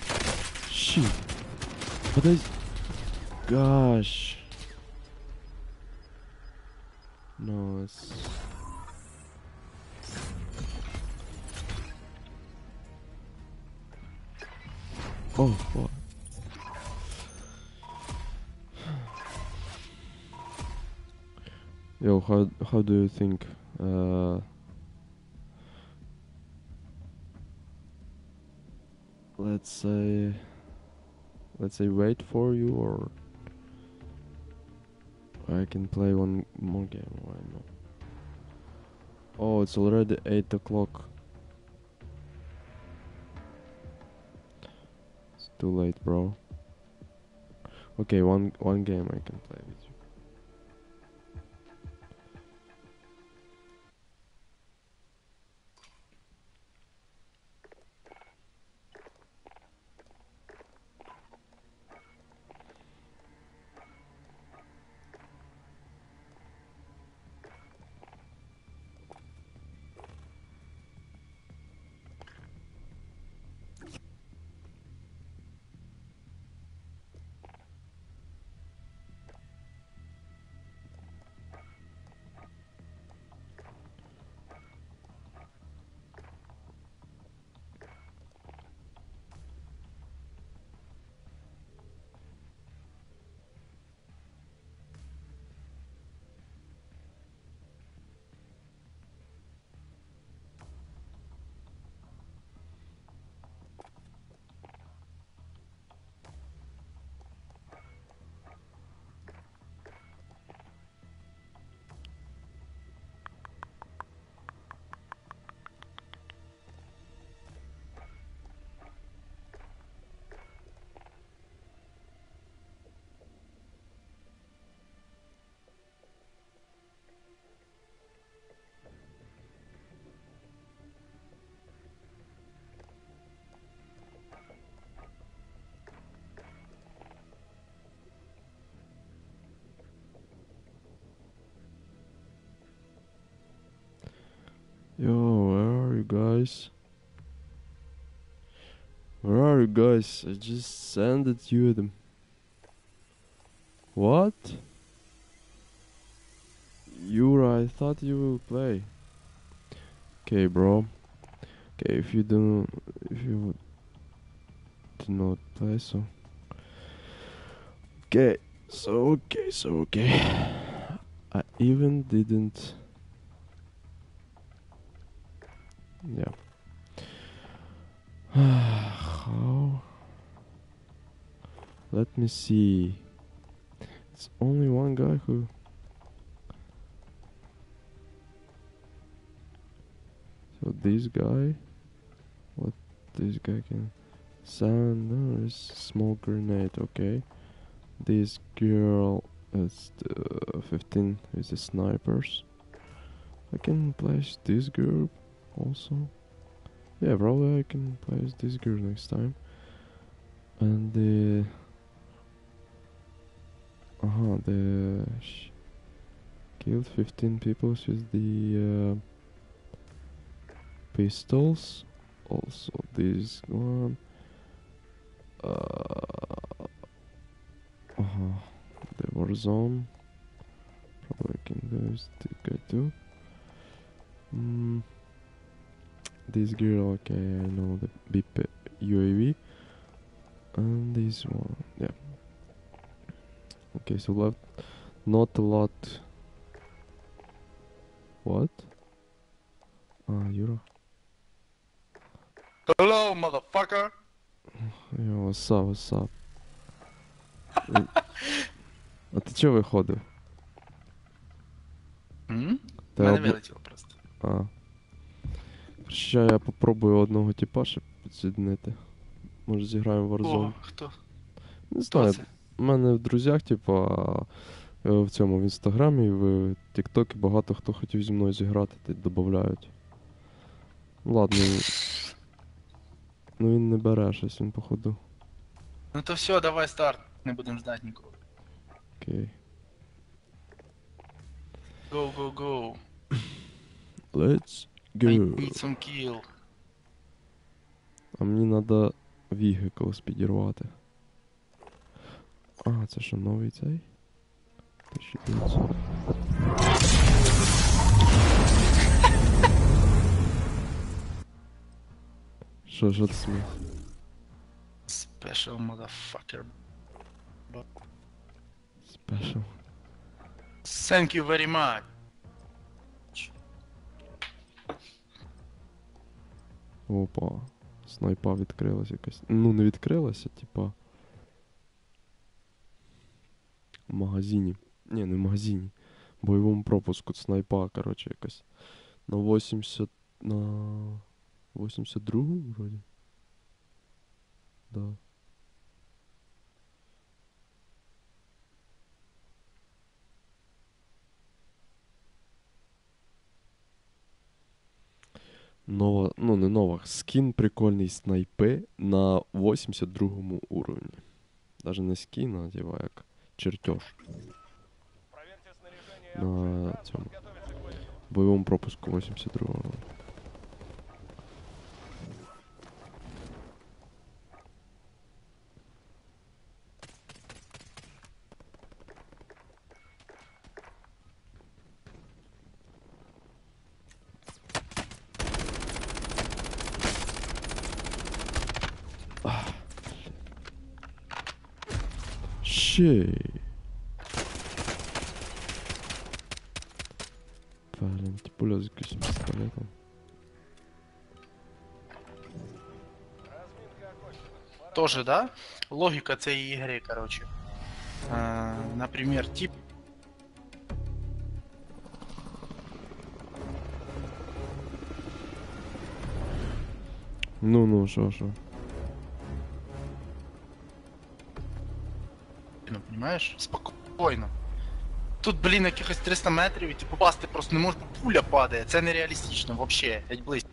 Speaker 1: Shit. But I... Gosh. No, it's... Oh, what? Yo, how how do you think? Uh, let's say, let's say, wait for you, or I can play one more game. Why not? Oh, it's already eight o'clock. It's too late, bro. Okay, one one game I can play with you. Yo, where are you guys? Where are you guys? I just sent it you them. What? Yura, I thought you will play. Okay, bro. Okay, if you don't, if you do not play, so. Okay, so okay, so okay. I even didn't. Yeah. How? Let me see. It's only one guy who. So this guy. What this guy can. Sand. No, there's small grenade. Okay. This girl is the fifteen with the snipers. I can place this group. Also, yeah, probably I can place this girl next time. And the uh huh, the sh killed fifteen people with the uh, pistols. Also, this one. Uh, uh huh, the Warzone. Probably I can do this guy too. Hmm. This girl, okay, I know the B P U A V. And this one, yeah. Okay, so left not a lot. What? Ah, Yura.
Speaker 2: Hello, motherfucker!
Speaker 1: Yo, what's up, what's up? А ти чого виходив?
Speaker 2: М?
Speaker 1: Та
Speaker 2: Мене
Speaker 1: обл-
Speaker 2: вилетіло просто.
Speaker 1: А. Ще я попробую одного типа ще підсоединити. Може зіграємо в
Speaker 2: О,
Speaker 1: Warzone.
Speaker 2: хто?
Speaker 1: Не
Speaker 2: Хто
Speaker 1: знаю,
Speaker 2: це?
Speaker 1: у мене в друзях, типа, е, в цьому в інстаграмі, в Тіктокі багато хто хотів зі мною зіграти, ти додають. Ладно. Ну він не бере щось, він походу.
Speaker 2: Ну то все, давай старт. Не будемо ждати нікого.
Speaker 1: Окей.
Speaker 2: Go, go, go.
Speaker 1: Let's
Speaker 2: I
Speaker 1: go.
Speaker 2: need some kill.
Speaker 1: А мені треба віги колись підірвати. А, це що, новий цей? тисяча дев'ятсот. Що, що ти смієш?
Speaker 2: Special motherfucker.
Speaker 1: Спешл.
Speaker 2: Thank you very much.
Speaker 1: Опа. Снайпа відкрилась якась. Ну, не відкрилася, типа. В магазині. Ні, не в магазині. В бойовому пропуску снайпа, короче, якась. На вісімдесят... На... вісімдесят другому, вроді. Да. Нова, ну не нова, скін прикольний снайпи на вісімдесят другому уровні. Даже не скін, а типа як чертеж.
Speaker 3: Проверьте снаряжение.
Speaker 1: На
Speaker 3: Транспорт
Speaker 1: цьому
Speaker 3: готовится к вылету.
Speaker 1: бойовому пропуску вісімдесят другого. Ще. Блин, типуля з якимось пістолетом.
Speaker 3: Разминка окончена. Пора
Speaker 2: Тоже, да? Логика цієї ігри, короче. А, например, тип.
Speaker 1: Ну, ну, що, що.
Speaker 2: Ну, понимаєш? Спокійно. Тут, блін, якихось триста метрів і ти попасти просто не можеш, бо пуля падає. Це нереалістично, вообще, геть близько.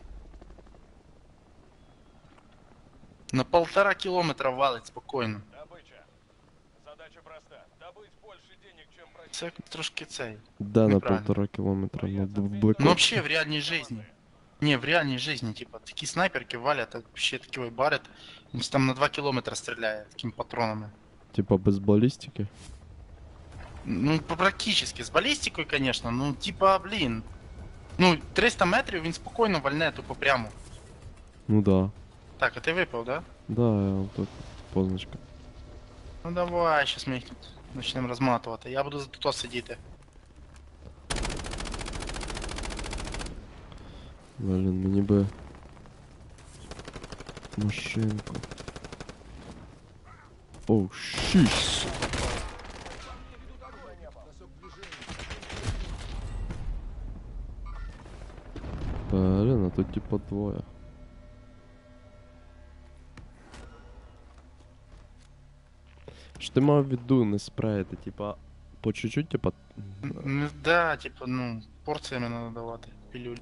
Speaker 2: На полтора кілометра валить спокійно.
Speaker 3: Добыча. Задача проста. Добыть больше денег, чем противник.
Speaker 2: Це трошки цей.
Speaker 1: Де на
Speaker 2: Неправильно.
Speaker 1: полтора кілометра? Ну, в Black
Speaker 2: Ну,
Speaker 1: Ops.
Speaker 2: вообще, в реальній жизни. Не, в реальній жизни, типа, такі снайперки валять, а вообще такі ой барять. Він там на два кілометра стріляє такими патронами.
Speaker 1: Типа без балістики?
Speaker 2: Ну, по- практически. З балістикою, конечно, ну, типа, блін. Ну, триста метрів він спокійно вальне, тупо прямо.
Speaker 1: Ну да.
Speaker 2: Так, а ти випав, да?
Speaker 1: Да, я тут позначка.
Speaker 2: Ну давай, щас ми їх тут почнемо розматувати. Я буду за тут сидіти.
Speaker 1: Блін, мені би машинку. Оу, щісь. Блін, а тут типа двоє. Що ти мав в виду не спреїти, типа по чуть-чуть, типа.
Speaker 2: Ну да, типа, ну, порціями надо давати. Пилюль.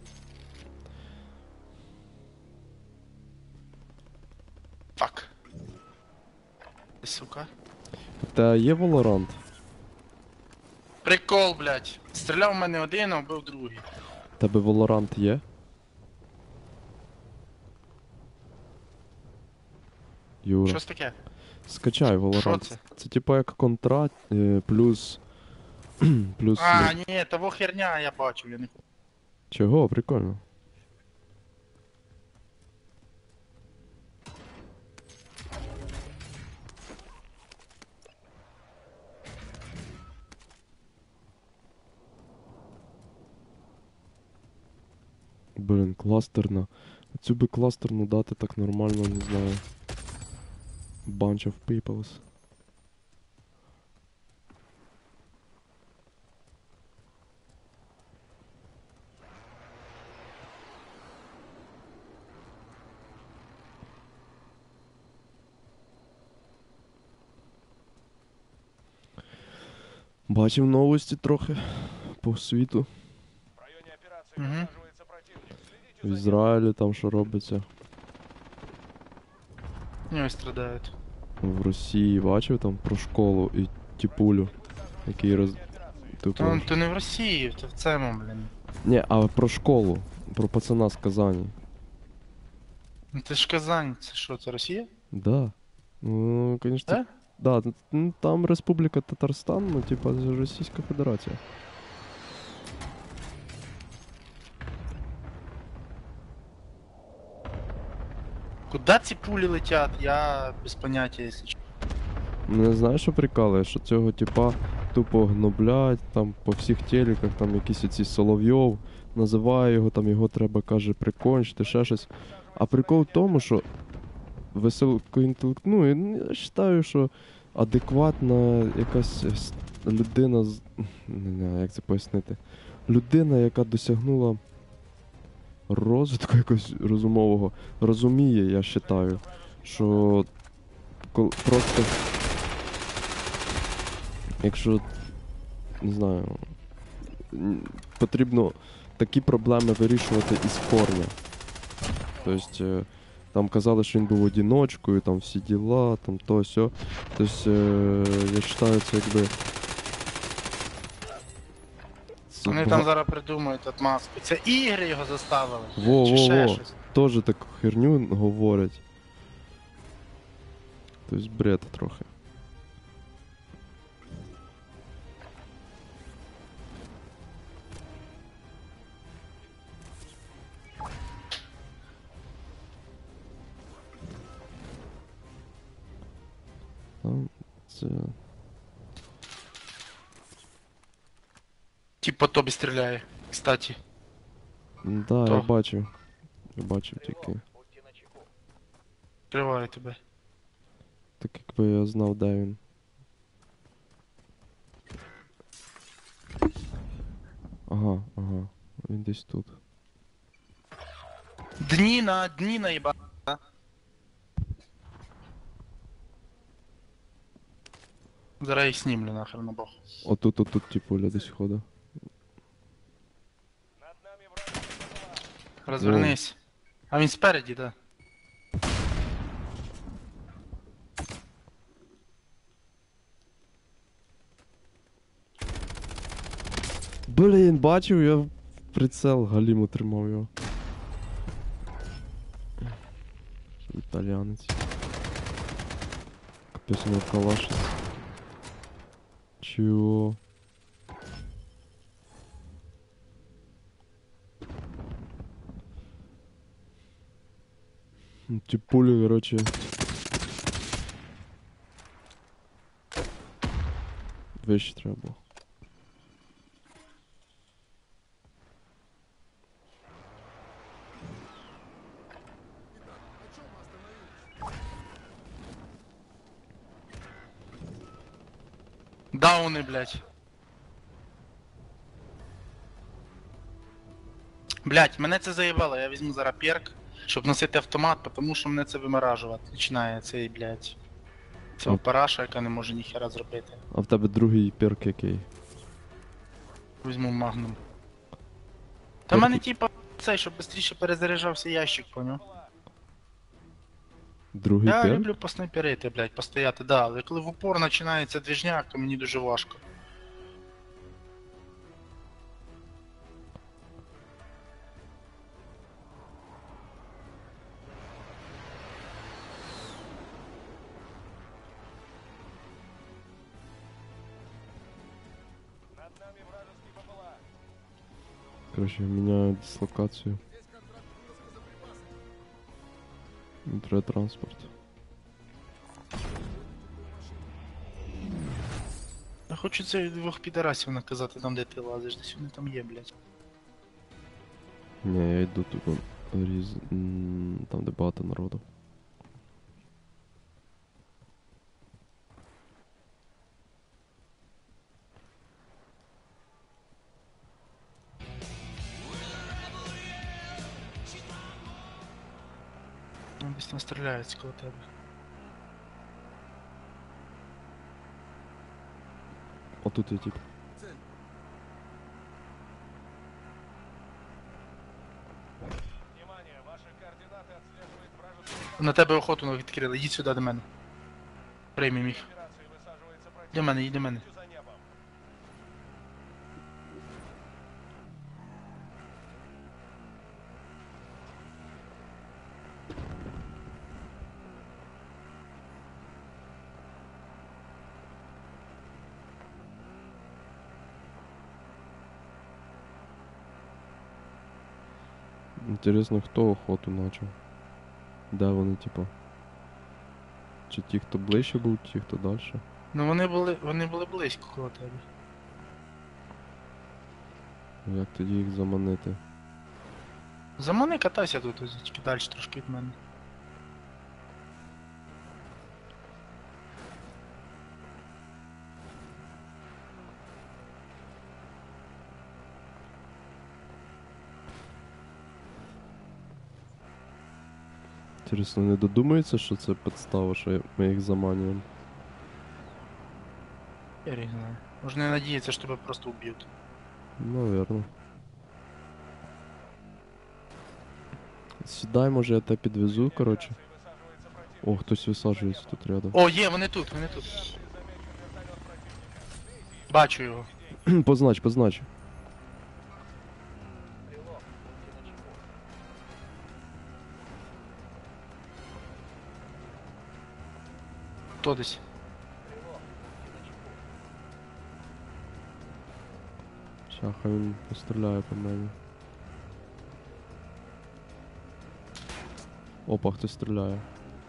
Speaker 2: Фак. Ти, сука.
Speaker 1: Та є Valorant?
Speaker 2: Прикол, блядь. Стріляв в мене один, а вбив другий.
Speaker 1: Тебе Valorant є? Юра.
Speaker 2: Що це таке?
Speaker 1: Скачай Valorant.
Speaker 2: Що це?
Speaker 1: Це типа як контракт е, плюс. плюс.
Speaker 2: А,
Speaker 1: ну,
Speaker 2: ні, того херня я бачив, я не хочу.
Speaker 1: Чого? Прикольно. Блін, кластерна. Цю би кластерну дати так нормально, не знаю. Bunch of peoples. Бачив новості трохи по світу.
Speaker 3: В районе операции
Speaker 2: Мгм.
Speaker 3: высаживается противник. Следите
Speaker 1: В
Speaker 3: за ним.
Speaker 1: Ізраїлі там що робиться.
Speaker 2: Не страдають.
Speaker 1: В Росії бачив там про школу і тіпулю, який роз... Тупо.
Speaker 2: То, то не в Росії, то в цьому, блін.
Speaker 1: Ні, а про школу. Про пацана з Казані.
Speaker 2: Ну ти ж Казань, це що, це Росія?
Speaker 1: Да. Ну, конечно.
Speaker 2: Да?
Speaker 1: Да, ну, там Республіка Татарстан, ну, типа, це Російська Федерація.
Speaker 2: Куда ці пулі летять? Я без поняття, якщо чесно.
Speaker 1: Не знаєш, що прикалує, що цього типа тупо гноблять, там по всіх телеках, там якісь оці Соловйов, називає його, там його треба, каже, прикончити, ще щось. А прикол в тому, що високоінтелект... Ну, і я вважаю, що адекватна якась с- людина, з- не знаю, як це пояснити. Людина, яка досягнула розвитку якогось розумового, розуміє, я вважаю, що кол- просто якщо, не знаю, м, потрібно такі проблеми вирішувати із корня. Тобто, е, там казали, що він був одіночкою, там всі діла, там то сьо. Тобто, е, я вважаю, це якби. Це
Speaker 2: Вони
Speaker 1: бага-
Speaker 2: там зараз придумають отмазку. Це ігри його заставили.
Speaker 1: Во,
Speaker 2: Чи
Speaker 1: во,
Speaker 2: ще
Speaker 1: во.
Speaker 2: щось.
Speaker 1: Теж таку херню говорять. Тобто бред трохи. Там це.
Speaker 2: Тіп по тобі стріляє, кстати.
Speaker 1: Да, я
Speaker 2: То.
Speaker 1: бачив. Я бачив тільки.
Speaker 2: Криваю тебе.
Speaker 1: Так якби я знав, де він. Ага, ага. Він десь тут.
Speaker 2: Дніна, дніна їба. Зараз їх снімлю нахер на бог.
Speaker 1: Отут, отут, типу, ля десь ходить.
Speaker 3: Над нами вражеский БПЛА.
Speaker 2: Розвернись. А він спереді, да.
Speaker 1: Блін, бачив, я в прицел галіму тримав його. Італіанець. Капець у нього калаш. Чого? Ну, ті пулі, короче. Вещи треба було.
Speaker 2: Дауни, блядь. Блядь, мене це заїбало, я візьму зараз перк, щоб носити автомат, тому що мене це виморажувати починає цей, блядь. Це
Speaker 1: Оп.
Speaker 2: параша, яка не може ніхера зробити.
Speaker 1: А в тебе другий перк який?
Speaker 2: Візьму магнум. Та
Speaker 1: Перки.
Speaker 2: в мене типа цей, щоб швидше перезаряджався ящик, поняв?
Speaker 1: Другий
Speaker 2: Я
Speaker 1: перк?
Speaker 2: люблю поснайперити, блядь, постояти, да, але коли в упор починається двіжняк, то мені дуже важко.
Speaker 3: Над нами вражеский БПЛА.
Speaker 1: Короче, міняю дислокацію. Мені треба транспорт.
Speaker 2: Я хочу цих двох підарасів наказати там, де ти лазиш, десь вони там є, блядь.
Speaker 1: Ні, я йду тут вон, різ... м, там, де багато народу.
Speaker 2: Ну, десь там стріляють коло тебе.
Speaker 1: Отут я тип.
Speaker 3: Внимание, ваши координаты отслеживает вражеский
Speaker 2: На тебе охоту відкрили, їдь сюди до мене. Приймем їх.
Speaker 3: операции высаживается противник.
Speaker 2: До мене, їдь до мене.
Speaker 3: За небом.
Speaker 1: Інтересно, хто охоту почав? Де вони, типу? Чи ті, хто ближче був, ті, хто далі?
Speaker 2: Ну вони були. Вони були близько коло тебе.
Speaker 1: Як тоді їх заманити?
Speaker 2: Замани катайся тут, ось тільки далі трошки від мене.
Speaker 1: Інтересно, не додумаються, що це підстава, що ми їх заманюємо?
Speaker 2: Я не знаю. Можна не надіятися, що тебе просто уб'ють.
Speaker 1: Наверно. Сідай, може я тебе підвезу, коротше. О, хтось висаджується тут рядом.
Speaker 2: О, є, вони тут, вони тут. Бачу його.
Speaker 1: Познач, познач.
Speaker 2: Хто десь?
Speaker 1: Щаха він постріляє по мені. Опа, хтось стріляє.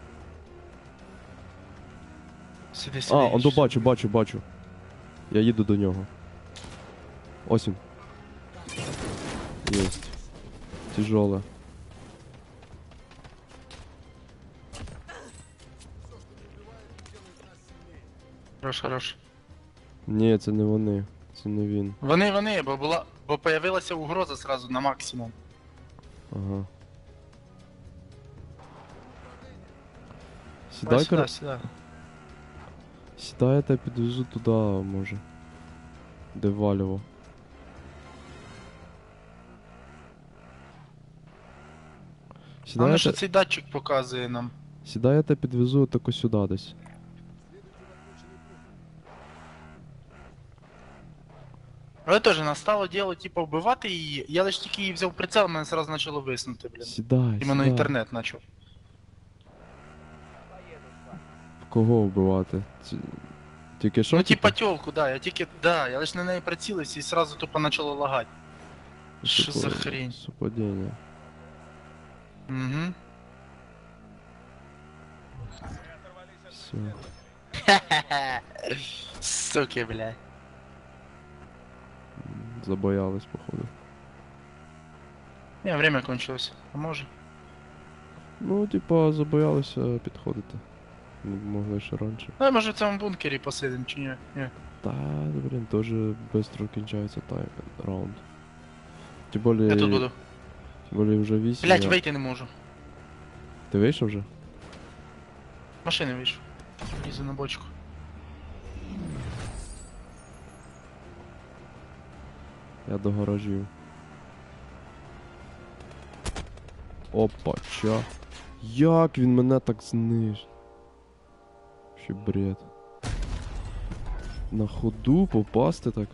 Speaker 2: Сиди, сиди.
Speaker 1: А, он до бачу, бачу, бачу. Я їду до нього. Ось він. Єсть. Тяжоле.
Speaker 2: Хорош, хорош.
Speaker 1: Ні, це не вони. Це не він.
Speaker 2: Вони, вони, бо була. Бо появилася угроза сразу на максимум.
Speaker 1: Ага.
Speaker 2: Давай
Speaker 1: Сідай,
Speaker 2: сюди,
Speaker 1: кор...
Speaker 2: сюди.
Speaker 1: Сідай, я тебе підвезу туди, може. Де Валєво. Сідай,
Speaker 2: Головне,
Speaker 1: я
Speaker 2: що
Speaker 1: те...
Speaker 2: цей датчик показує нам.
Speaker 1: Сідай, я тебе підвезу тако сюди десь.
Speaker 2: Але теж настало діло, типу, вбивати її. Я лише тільки її взяв в прицел, мене сразу почало виснути, блін.
Speaker 1: Сідай,
Speaker 2: Іменно
Speaker 1: сідай.
Speaker 2: інтернет почав.
Speaker 1: Кого вбивати? Ці... Тільки що?
Speaker 2: Ну типа тёлку, да, я тільки. Да, я лише на неї прицілився і сразу тупо почало лагати. Що за хрень?
Speaker 1: Супадіння.
Speaker 2: Угу.
Speaker 1: Все.
Speaker 2: Суки, бля.
Speaker 1: Забоялись, походу.
Speaker 2: Не, время кончилось. А може?
Speaker 1: Ну, типа, забоялися підходити. Не могли ще раніше.
Speaker 2: Ну, може в цьому бункері посидим, чи ні? Ні.
Speaker 1: Та, блін, дуже швидко кінчається тайм раунд. Тим более...
Speaker 2: Я тут буду.
Speaker 1: Тим более вже вісім.
Speaker 2: Блять,
Speaker 1: я-
Speaker 2: вийти не можу.
Speaker 1: Ти вийшов вже?
Speaker 2: Машини вийшов. Лізу на бочку.
Speaker 1: Я до гаражів. Опа, ча. Як він мене так зниж? Ще бред. На ходу попасти так.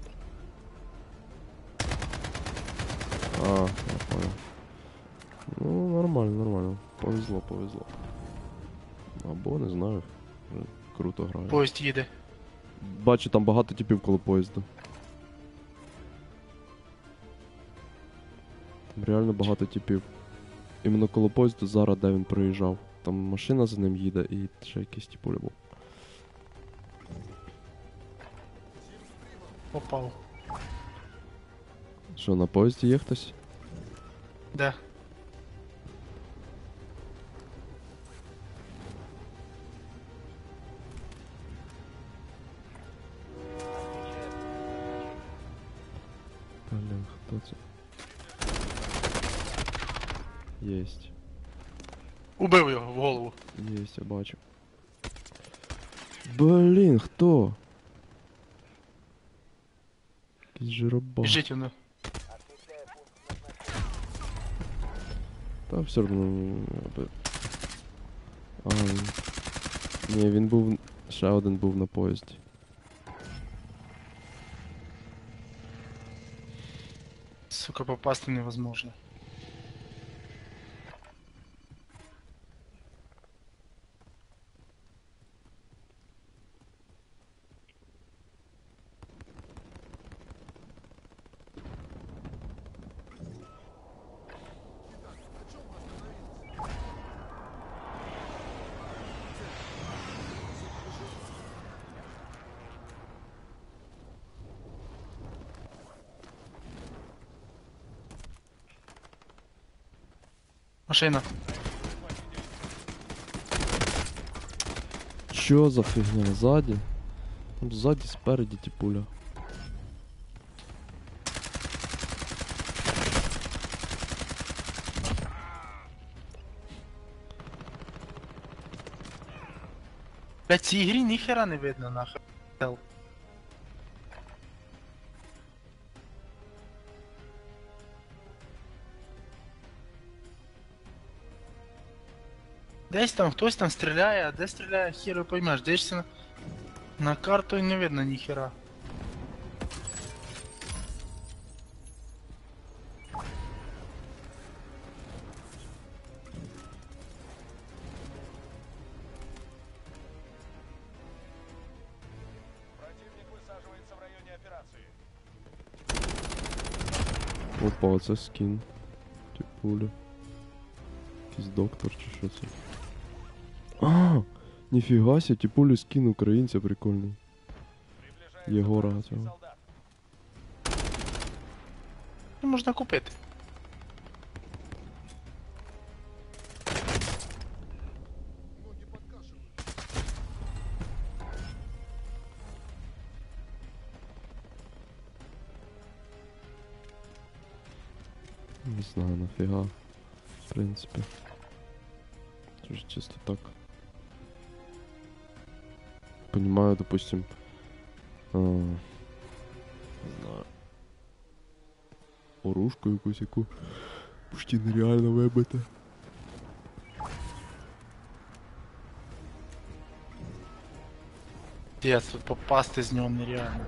Speaker 1: А, я понял. Ну, нормально, нормально. Повезло, повезло. Або не знаю. Вже круто грає.
Speaker 2: Поїзд їде.
Speaker 1: Бачу, там багато типів коло поїзду. Там реально багато типів. Іменно коло поїзду зараз, де він проїжджав. Там машина за ним їде і ще якийсь типу був.
Speaker 2: Попав.
Speaker 1: Що, на поїзді є хтось?
Speaker 2: Де?
Speaker 1: Блін, хто це? Єсть.
Speaker 2: Убив його в голову.
Speaker 1: Єсть, я бачу. Блін, хто? Якийсь жиробак.
Speaker 2: Біжить воно.
Speaker 1: Та все одно. аби- А, він... Ні, він був. Ще один був на поїзді.
Speaker 2: Сука, попасти невозможно. Машина.
Speaker 1: Чё за фигня? Сзади? Там сзади, спереди типуля.
Speaker 2: Блять, цій ігрі ніхера не видно нахуй. Тел. Десь там хтось там стріляє, а де стріляє, хіро поймеш. Дивишся на, на карту і не видно ніхера.
Speaker 3: Противник высаживается в районе операции.
Speaker 1: Опа, оце скін. Типуля. Якийсь доктор чи що це? А, ніфіга ся, типуля скін українця прикольний.
Speaker 3: Приближается
Speaker 1: Егора
Speaker 3: вражеский
Speaker 1: этого.
Speaker 3: солдат.
Speaker 2: Ну, можна купити.
Speaker 4: Ноги подкашивают.
Speaker 1: Не знаю, нафіга. В принципі. Це ж чисто так. Понимаю, допустим. А, не знаю. Оружку якусь, яку почти нереально вибити.
Speaker 2: Пиздец, тут попасти з нього нереально.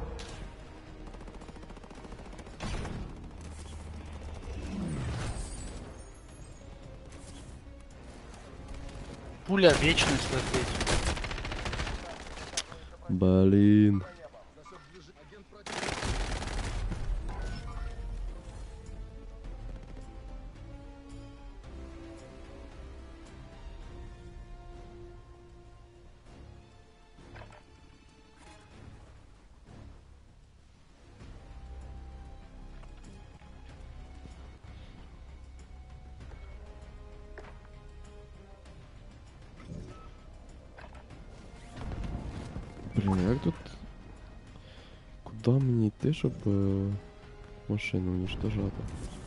Speaker 2: Пуля вечность летить.
Speaker 1: Блін.
Speaker 4: Засек движение. Агент противника.
Speaker 1: Блін, як тут. Куди мені йти, щоб е, машину уничтожати?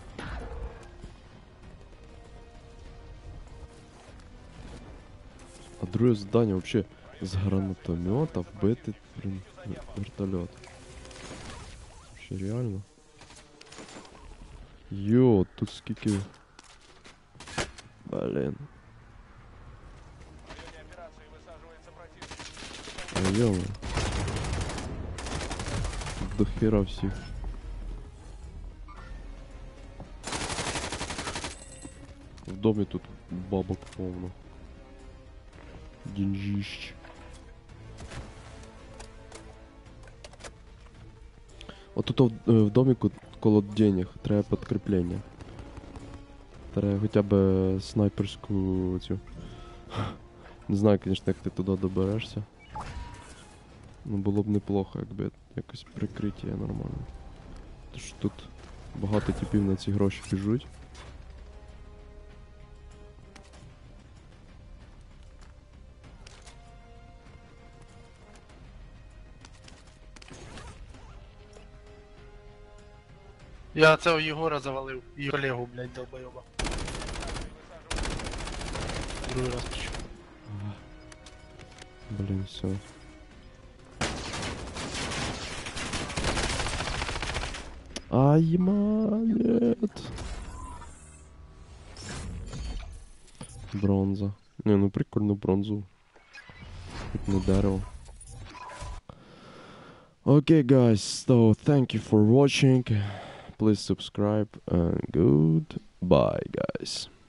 Speaker 1: А друге здання вообще з гранатомета вбити, блін, вертольот. Вообще реально? Йо, тут скільки. Блін.
Speaker 3: В районе операции высаживается противник.
Speaker 1: А йома. До хера всіх. В домі тут бабок повно. Деньжищ. Отут в, е, в доміку коло денег треба підкріплення. Треба хоча б снайперську цю. Не знаю, звісно, як ти туди доберешся. Ну було б неплохо, якби якось прикриття нормально. Тож тут багато типів на ці гроші біжуть.
Speaker 2: Я цього Єгора завалив. І Олегу, блядь, долбойоба. Другий раз пішов.
Speaker 1: Блін, все. Ай, нет. Бронза. Не, ну прикольно бронзу. Хоть не дерево. Okay, guys, so thank you for watching. Please subscribe and goodbye, guys.